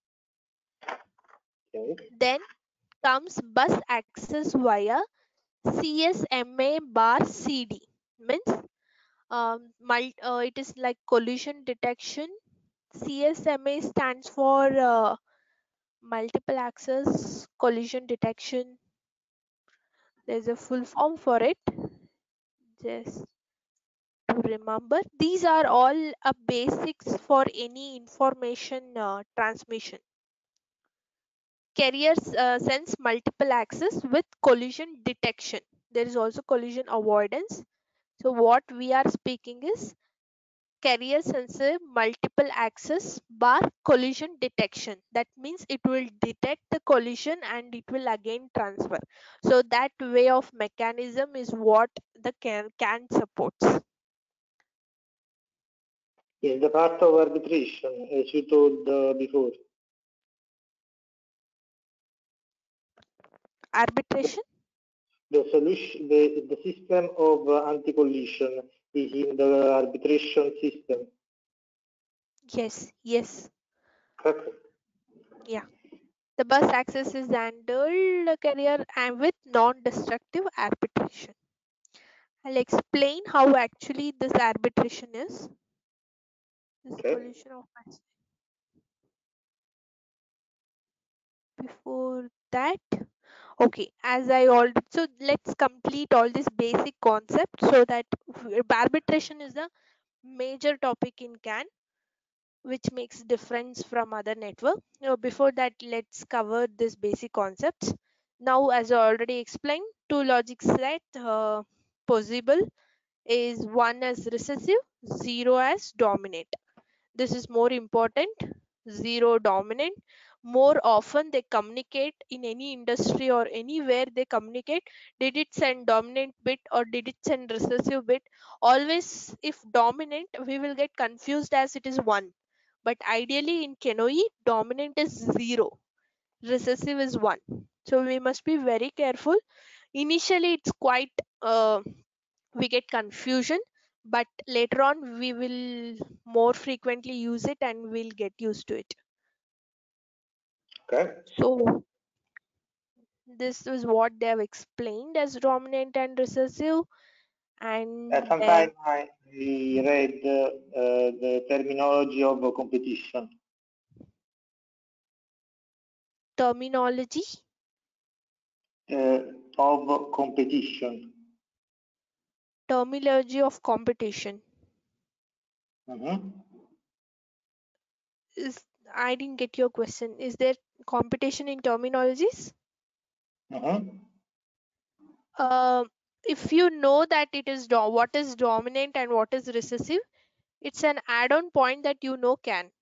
Okay. Then comes bus access via C S M A bar C D. Means um, mul- uh, it is like collision detection. C S M A stands for uh, multiple access collision detection. There's a full form for it. Just to remember, these are all uh, basics for any information uh, transmission. Carriers uh, sense multiple access with collision detection. There is also collision avoidance. So what we are speaking is carrier sensor multiple access bar collision detection. That means it will detect the collision and it will again transfer. So that way of mechanism is what the CAN, CAN supports. Is the part of arbitration, as you told uh, before. Arbitration? The solution, the, the system of uh, anti-collision is in the arbitration system. Yes, yes. Correct? Yeah. The bus access is handled carrier and with non-destructive arbitration. I'll explain how actually this arbitration is. This Okay. collision of mass. Before that, okay, as I already, so let's complete all this basic concept so that w- arbitration is a major topic in CAN which makes difference from other network. Now, before that, let's cover this basic concepts. Now, as I already explained, two logic set uh, possible is one as recessive, zero as dominant. This is more important. Zero dominant. More often they communicate in any industry or anywhere they communicate. Did it send dominant bit or did it send recessive bit? Always, if dominant, we will get confused as it is one. But ideally in Kenoi, dominant is zero, recessive is one. So we must be very careful. Initially, it's quite uh, we get confusion, but later on we will more frequently use it and we'll get used to it. Okay. So This is what they have explained as dominant and recessive. And Uh, then Sometimes I read uh, uh, the terminology of competition. terminology. Uh, of competition. Terminology of competition. Mhm. Is I didn't get your question. Is there competition in terminologies? Mhm. Uh, if you know that it is do- what is dominant and what is recessive, it's an add-on point that you know can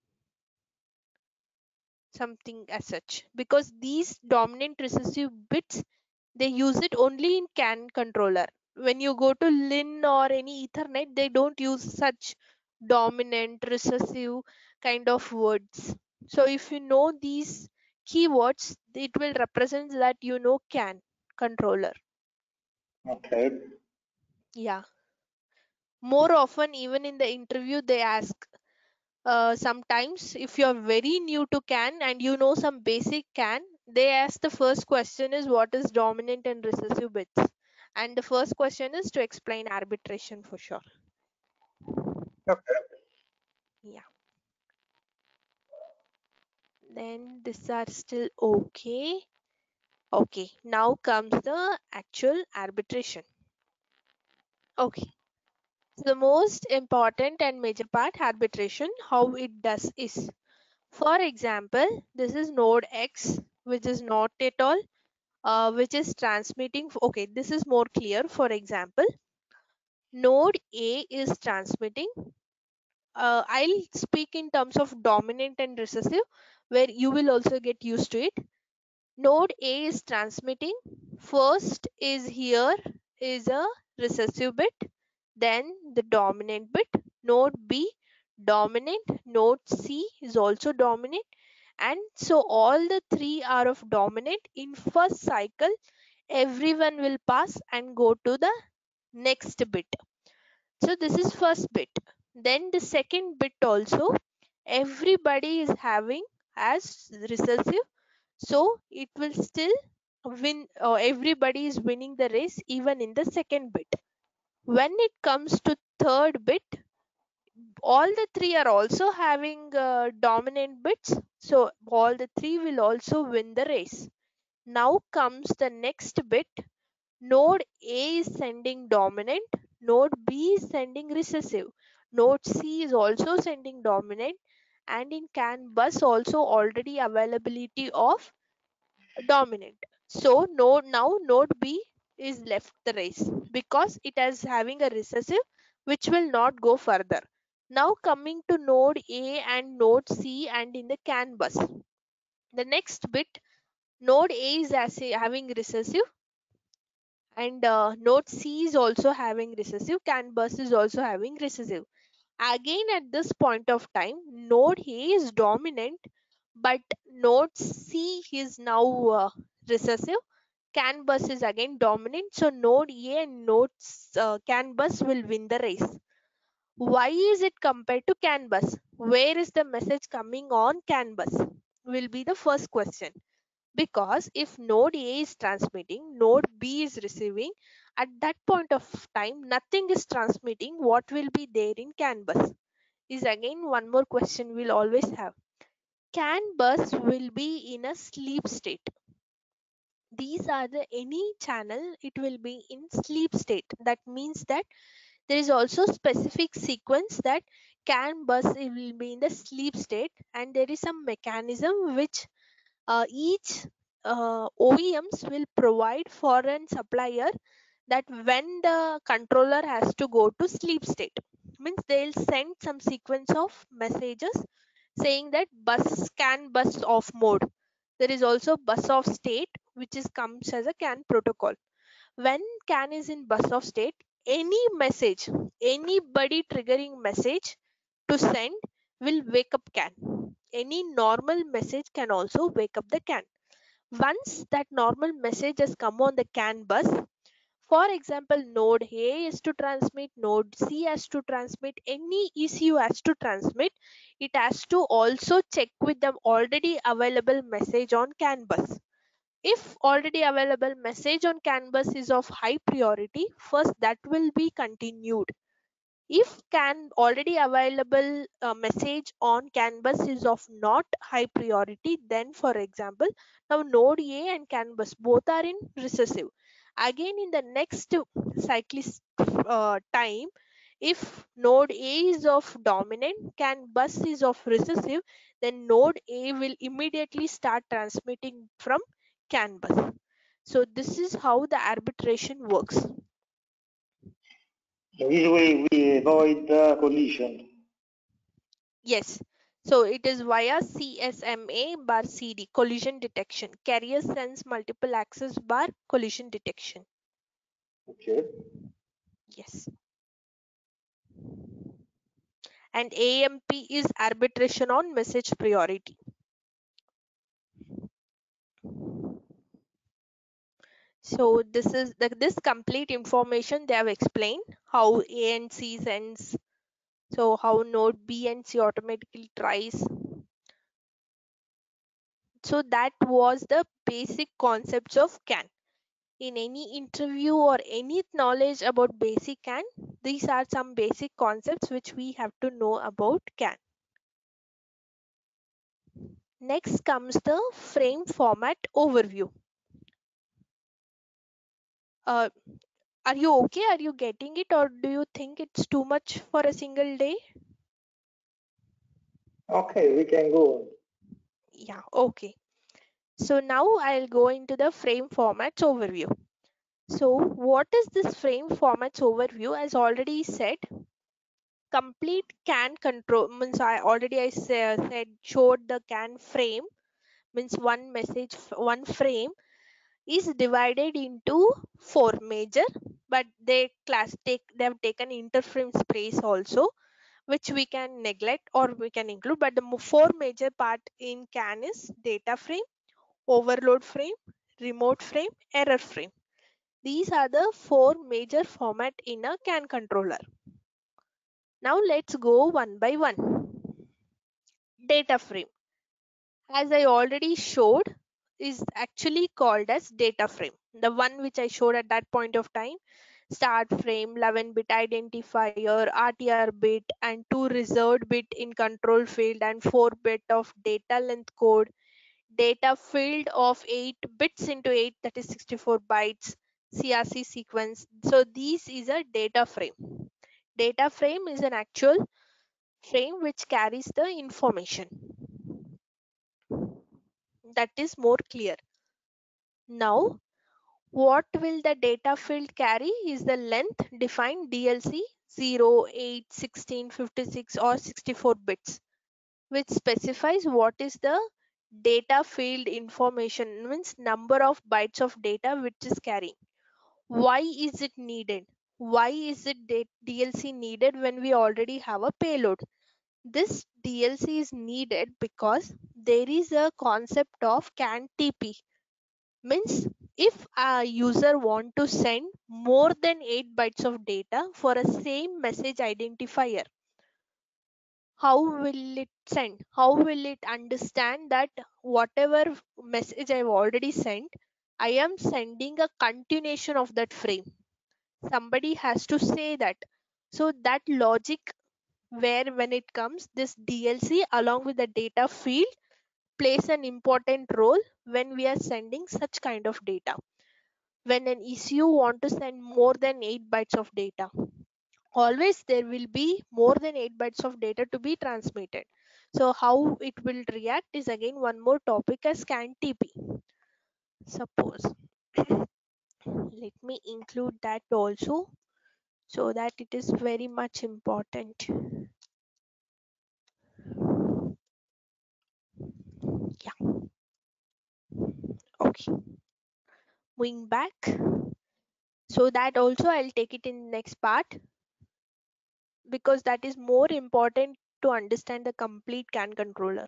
something as such, because these dominant recessive bits, they use it only in CAN controller. When you go to LIN or any Ethernet, they don't use such dominant recessive kind of words. So if you know these keywords, it will represent that you know CAN controller. Okay. Yeah. More often, even in the interview, they ask, uh, sometimes if you're very new to CAN and you know some basic CAN, they ask the first question is what is dominant and recessive bits. And the first question is to explain arbitration for sure. Okay. Yeah. Then these are still okay. Okay. Now comes the actual arbitration. Okay. The most important and major part arbitration, how it does is, for example, this is node X, which is not at all, uh, which is transmitting. Okay, this is more clear. For example, node A is transmitting. Uh, I'll speak in terms of dominant and recessive, where you will also get used to it. Node A is transmitting. First is here is a recessive bit, then the dominant bit. Node B dominant, node C is also dominant, and so all the three are of dominant. In first cycle, everyone will pass and go to the next bit. So this is first bit. Then the second bit also, everybody is having as recessive, so it will still win, or everybody is winning the race even in the second bit. When it comes to third bit, all the three are also having uh, dominant bits, so all the three will also win the race. Now comes the next bit. Node A is sending dominant, node B is sending recessive, node C is also sending dominant, and in CAN bus also already availability of dominant. So node now node B is left the race because it is having a recessive which will not go further. Now coming to node A and node C and in the CAN bus. The next bit, node A is as having recessive, and uh, node C is also having recessive, CAN bus is also having recessive. Again at this point of time, node A is dominant, but node C is now uh, recessive. CAN bus is again dominant, so node A and node uh, CAN bus will win the race. Why is it compared to CAN bus? Where is the message coming on CAN bus? Will be the first question. Because if node A is transmitting, node B is receiving, at that point of time, nothing is transmitting. What will be there in CAN bus? Is again one more question we'll always have. CAN bus will be in a sleep state. These are the any channel, it will be in sleep state. That means that there is also specific sequence that CAN bus it will be in the sleep state, and there is some mechanism which uh, each uh, O E Ms will provide for an supplier, that when the controller has to go to sleep state, means they'll send some sequence of messages saying that bus CAN bus off mode. There is also bus off state, which is comes as a CAN protocol. When CAN is in bus off state, any message, anybody triggering message to send will wake up CAN. Any normal message can also wake up the CAN. Once that normal message has come on the CAN bus, for example, node A is to transmit, node C has to transmit, any E C U has to transmit, it has to also check with the already available message on CAN bus. If already available message on canvas is of high priority, first that will be continued. If can already available uh, message on canvas is of not high priority, then for example, now node A and canvas both are in recessive. Again in the next cyclist uh, time, if node A is of dominant, canvas is of recessive, then node A will immediately start transmitting from canvas. So this is how the arbitration works. In this way, we avoid uh, collision. Yes. So it is via C S M A bar C D, collision detection. Carrier sense multiple access bar collision detection. Okay. Yes. And A M P is arbitration on message priority. So this is the, this complete information they have explained how A and C sends. So how node B and C automatically tries. So that was the basic concepts of C A N. In any interview or any knowledge about basic C A N, these are some basic concepts which we have to know about C A N. Next comes the frame format overview. Uh, are you okay? Are you getting it, or do you think it's too much for a single day? Okay, we can go on. Yeah, okay. So now I'll go into the frame formats overview. So what is this frame formats overview? As already said, complete C A N control means I already I say, said showed the C A N frame means one message one frame is divided into four major, but they class take they have taken interframe space also, which we can neglect or we can include, but the four major part in C A N is data frame, overload frame, remote frame, error frame. These are the four major format in a C A N controller. Now let's go one by one. Data frame, as I already showed, is actually called as data frame. The one which I showed at that point of time, start frame, eleven bit identifier, R T R bit, and two reserved bit in control field, and four bit of data length code, data field of eight bits into eight, that is sixty-four bytes, C R C sequence. So this is a data frame. Data frame is an actual frame which carries the information. That is more clear. Now, what will the data field carry is the length defined D L C zero, eight, sixteen, fifty-six or sixty-four bits, which specifies what is the data field information, means number of bytes of data which is carrying. Why is it needed? Why is it D L C needed when we already have a payload? This D L C is needed because there is a concept of C A N T P, means if a user want to send more than eight bytes of data for a same message identifier, how will it send? How will it understand that whatever message I've already sent, I am sending a continuation of that frame? Somebody has to say that. So that logic, where when it comes, this D L C along with the data field plays an important role when we are sending such kind of data. When an E C U want to send more than eight bytes of data, always there will be more than eight bytes of data to be transmitted. So how it will react is again one more topic as C A N T P. Suppose let me include that also, so that it is very much important. Yeah, okay, moving back. So that also I'll take it in next part, because that is more important to understand the complete C A N controller.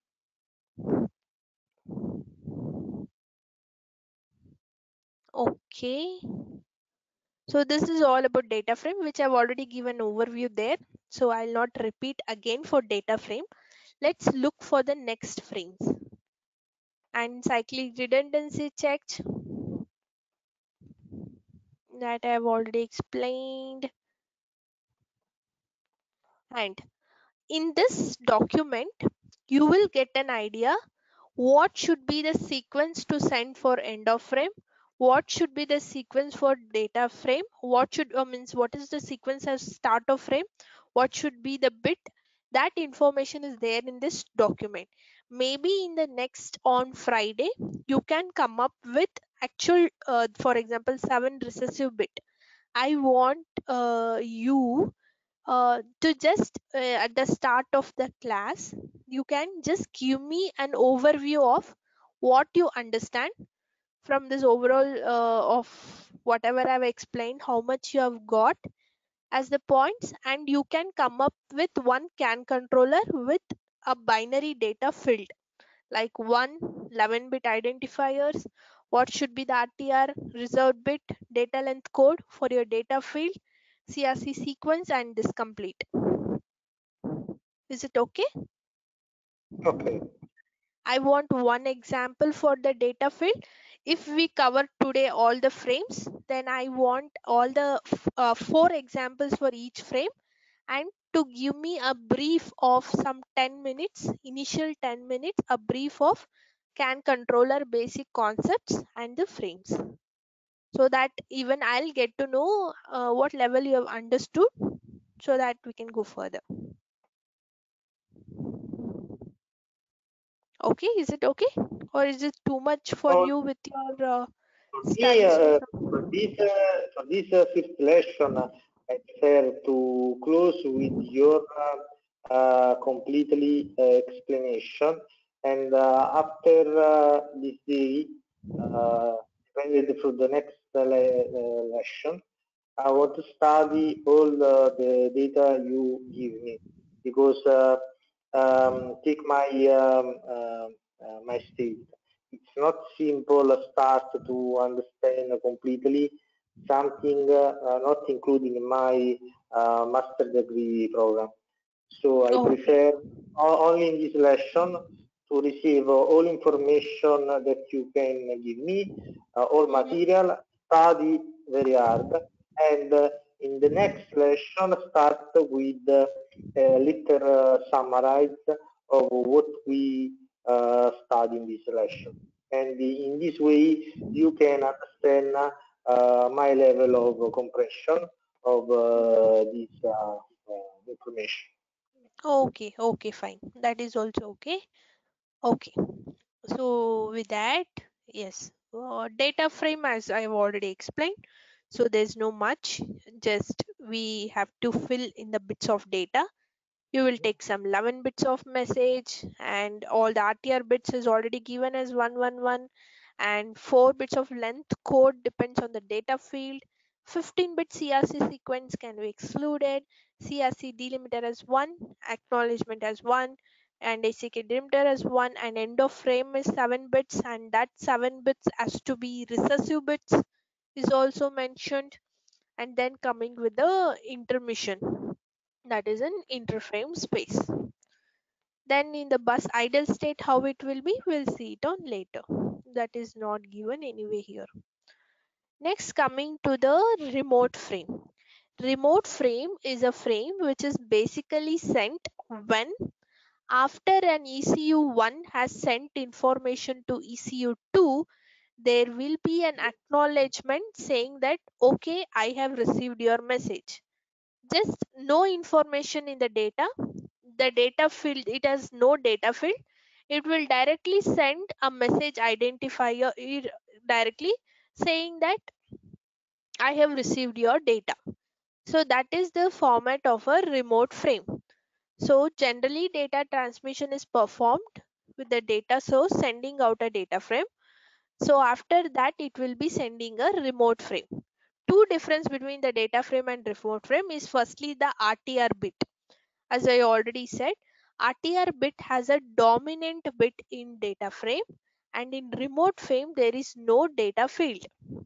Okay, so this is all about data frame, which I've already given overview there, so I'll not repeat again for data frame. Let's look for the next frames. and cyclic redundancy checked, that I have already explained. And in this document, you will get an idea what should be the sequence to send for end of frame, what should be the sequence for data frame, what should uh, means what is the sequence as start of frame, what should be the bit. That information is there in this document. Maybe in the next on Friday you can come up with actual uh, for example seven recessive bit. I want uh, you uh, to just uh, at the start of the class you can just give me an overview of what you understand from this overall uh, of whatever I've explained, how much you have got as the points, and you can come up with one CAN controller with a binary data field like one eleven bit identifiers, what should be the R T R reserved bit data length code for your data field, C R C sequence, and this complete. Is it okay? Okay. I want one example for the data field. If we cover today all the frames, then I want all the f- uh, four examples for each frame, and to give me a brief of some ten minutes, initial ten minutes, a brief of CAN controller basic concepts and the frames, so that even I'll get to know uh, what level you have understood, so that we can go further. Okay, is it okay? Or is it too much for So you with your uh, for me, studies to uh, for some? this uh, for this uh, fifth lesson, uh, I prefer to close with your uh, uh, completely uh, explanation. And uh, after uh, this day, uh, prepared for the next uh, le- uh, lesson, I want to study all uh, the data you give me, because uh, um, take my um, uh, uh, my state. It's not simple start to understand completely something uh, uh, not including in my uh, master degree program. So I Okay. prefer o- only in this lesson to receive uh, all information that you can give me, uh, all Mm-hmm. material, study very hard, and uh, in the next lesson start with uh, a little uh, summarize of what we uh, study in this lesson. And in this way, you can understand uh, my level of comprehension of uh, this uh, uh, information. Okay, okay, fine. That is also okay. Okay. So with that, yes, uh, data frame as I've already explained. So there's no much, just we have to fill in the bits of data. You will take some eleven bits of message, and all the R T R bits is already given as one one one, and four bits of length code depends on the data field. fifteen bit C R C sequence can be excluded. C R C delimiter as one, acknowledgement as one, and A C K delimiter as one, and end of frame is seven bits, and that seven bits has to be recessive bits is also mentioned. And then coming with the intermission, that is an interframe space. Then in the bus idle state, how it will be, we'll see it on later. That is not given anyway here. Next, coming to the remote frame. Remote frame is a frame which is basically sent when after an E C U one has sent information to E C U two, there will be an acknowledgement saying that okay, I have received your message. Just no information in the data, the data field, it has no data field, it will directly send a message identifier ir- directly saying that I have received your data. So that is the format of a remote frame. So generally data transmission is performed with the data source sending out a data frame. So after that it will be sending a remote frame. Two difference between the data frame and remote frame is firstly the R T R bit. As I already said, R T R bit has a dominant bit in data frame, and in remote frame there is no data field.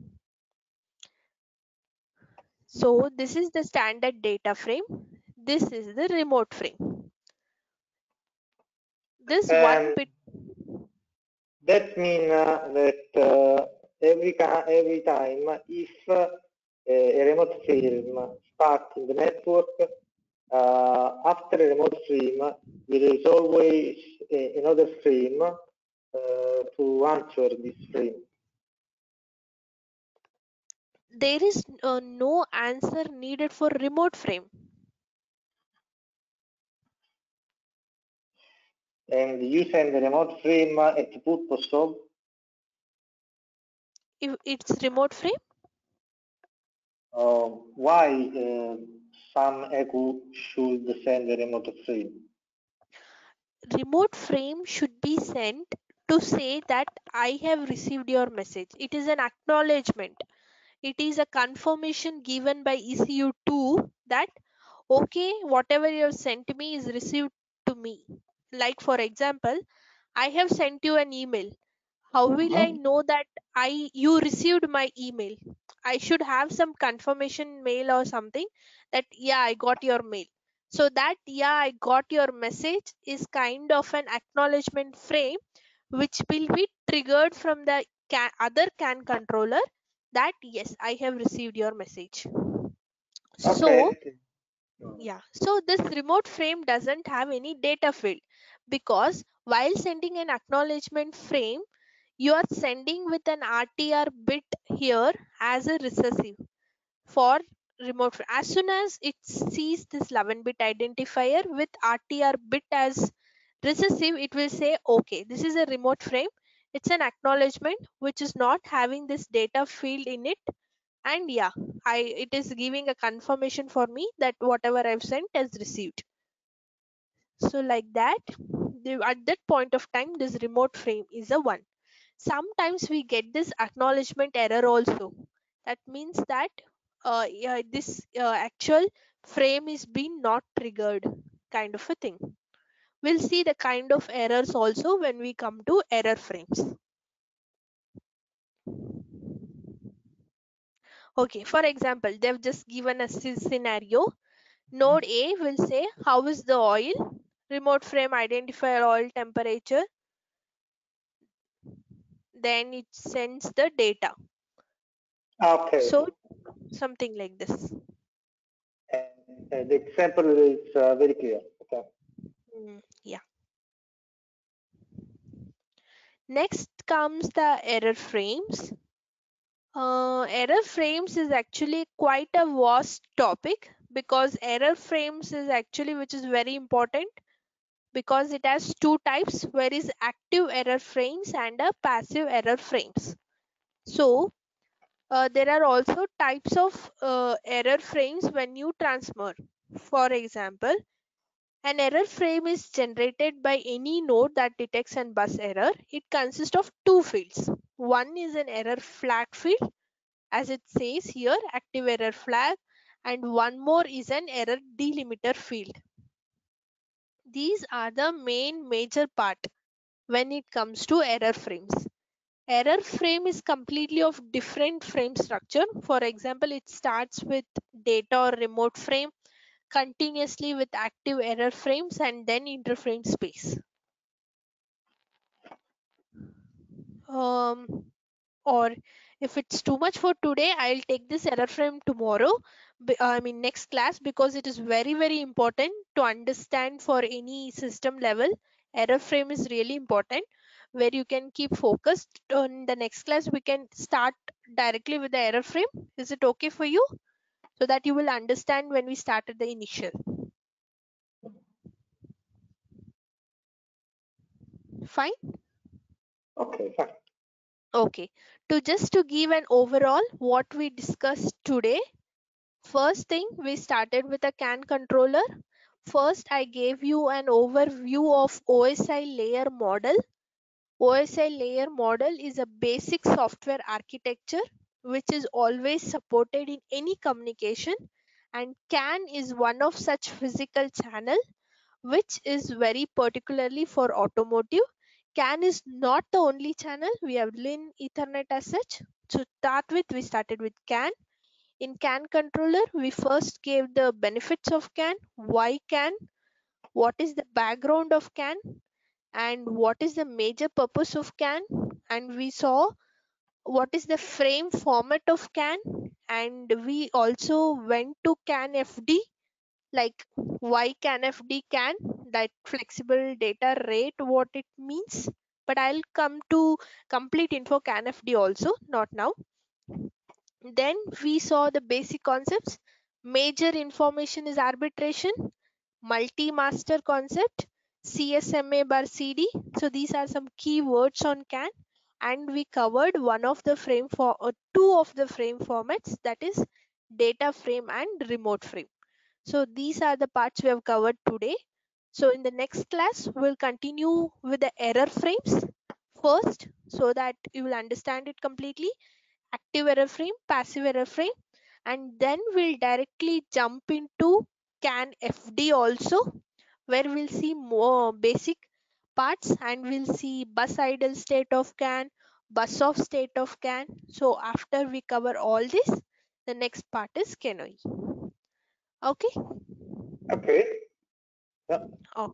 So this is the standard data frame. This is the remote frame. This one And bit. that means uh, that uh, every every time if uh, a remote frame starts in the network, uh, after a remote frame, there is always a, another frame uh, to answer this frame. There is uh, no answer needed for remote frame. And you send the remote frame at put post stop. If it's remote frame, Uh, why uh, some echo should send a remote frame? remote frame should be sent to say that I have received your message. It is an acknowledgement. It is a confirmation given by E C U two that okay, whatever you have sent me is received to me. Like for example, I have sent you an email. How will I Mm-hmm. know that I you received my email? I should have some confirmation mail or something that yeah, I got your mail. So that yeah, I got your message is kind of an acknowledgement frame which will be triggered from the can, other CAN controller that yes, I have received your message. So Okay. yeah, so this remote frame doesn't have any data field because while sending an acknowledgement frame, you are sending with an R T R bit here as a recessive for remote frame. As soon as it sees this eleven bit identifier with R T R bit as recessive, it will say, okay, this is a remote frame. It's an acknowledgement which is not having this data field in it. And yeah, I it is giving a confirmation for me that whatever I've sent is received. So like that, the, at that point of time, this remote frame is a one. Sometimes we get this acknowledgement error also. That means that uh, yeah, this uh, actual frame is being not triggered, kind of a thing. We'll see the kind of errors also when we come to error frames. Okay, for example, they've just given a scenario. Node A will say, how is the oil? Remote frame identifier oil temperature. Then it sends the data. Okay. So something like this. And, uh, the example is uh, very clear. Okay. Mm, yeah. Next comes the error frames. Uh, error frames is actually quite a vast topic because error frames is actually which is very important because it has two types where is active error frames and a passive error frames. So uh, there are also types of uh, error frames when you transmit. For example, an error frame is generated by any node that detects an bus error. It consists of two fields. One is an error flag field, as it says here, active error flag, and one more is an error delimiter field. These are the main major part when it comes to error frames. Error frame is completely of different frame structure. For example, it starts with data or remote frame, continuously with active error frames, and then interframe space. Um, or if it's too much for today, I'll take this error frame tomorrow. I mean next class, because it is very very important to understand for any system level. Error frame is really important where you can keep focused. On the next class we can start directly with the error frame. Is it okay for you? So that you will understand when we started the initial. Fine. Okay. Fine. Okay. To just to give an overall what we discussed today. First thing, we started with a CAN controller. First, I gave you an overview of O S I layer model. O S I layer model is a basic software architecture which is always supported in any communication, and CAN is one of such physical channel which is very particularly for automotive. CAN is not the only channel. We have LIN, Ethernet as such. To start with, we started with CAN. In CAN controller, we first gave the benefits of CAN, why CAN, what is the background of CAN, and what is the major purpose of C A N, and we saw what is the frame format of C A N, and we also went to C A N F D, like why C A N F D C A N, that flexible data rate, what it means. But I'll come to complete info C A N F D also, not now. Then we saw the basic concepts. Major information is arbitration, multi-master concept, C S M A bar C D. So these are some key words on C A N, and we covered one of the frame for uh, two of the frame formats, that is data frame and remote frame. So these are the parts we have covered today. So in the next class, we'll continue with the error frames first, so that you will understand it completely. Active error frame, passive error frame, and then we'll directly jump into C A N F D also, where we'll see more basic parts, and we'll see bus idle state of C A N, bus off state of C A N. So after we cover all this, the next part is C A N O E. Okay. Okay. Yeah. Oh.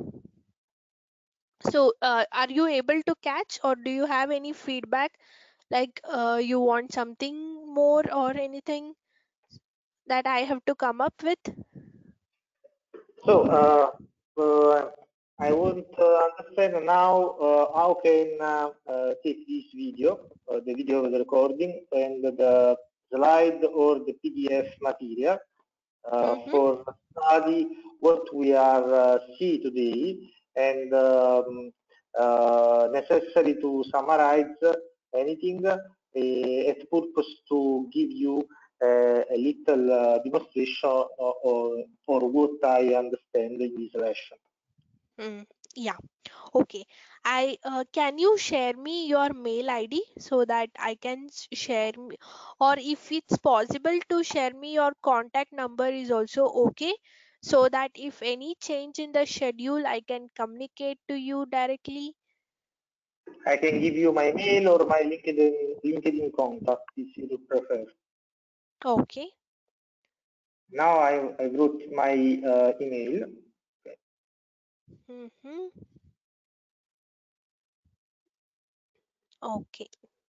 So uh, are you able to catch, or do you have any feedback, like uh, you want something more or anything that I have to come up with? So, uh, uh, I want to understand now uh, how can uh, uh, take this video, uh, the video of the recording, and the slide or the P D F material uh, Mm-hmm. for study what we are uh, see today, and um, uh, necessary to summarize anything uh, at purpose to give you uh, a little uh, demonstration or, or, or what I understand in this lesson. Mm, yeah. Okay. I uh, can you share me your mail I D so that I can s- share me, or if it's possible to share me your contact number is also okay, so that if any change in the schedule I can communicate to you directly. I can give you my mail or my LinkedIn, LinkedIn contact if you prefer. Okay. Now I, I wrote my uh, email. Mm-hmm. Okay.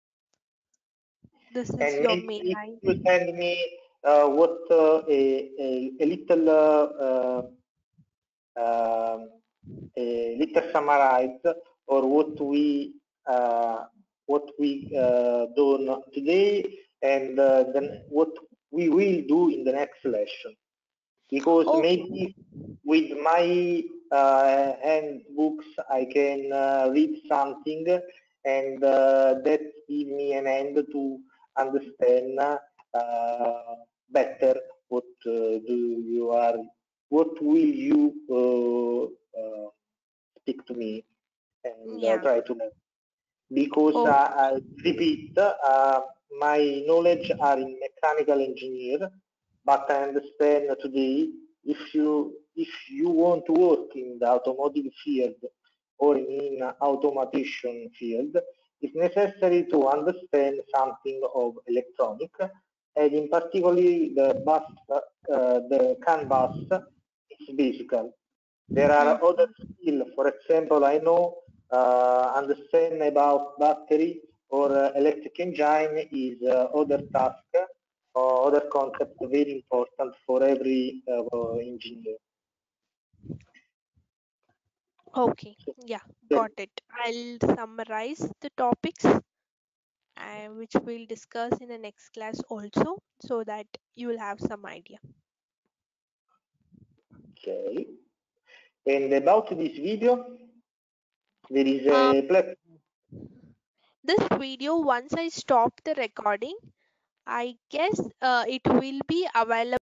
This is And your maybe mail if I D. you send me uh, what uh, a, a, a little uh, uh, a little summarized or what we uh, what we uh, done today, and uh, then what we will do in the next lesson, because Okay. maybe with my uh, handbooks I can uh, read something, and uh, that give me an end to understand uh, better what uh, do you are, what will you uh, uh, speak to me, and uh, Yeah. try to learn. Because Oh. uh, I repeat, uh, my knowledge are in mechanical engineer, but I understand today if you if you want to work in the automotive field or in automation field, it's necessary to understand something of electronic, and in particularly the bus, uh, the CAN bus is basic. There Hmm. are other skills. For example, I know uh, understand about battery or uh, electric engine is uh, other task or other concept very important for every uh, engineer. Okay. So Yeah. that, Got it. I'll summarize the topics, uh, which we'll discuss in the next class also, so that you will have some idea. okay. And about this video, there is Uh, a platform. this video, once I stop the recording, I guess uh, it will be available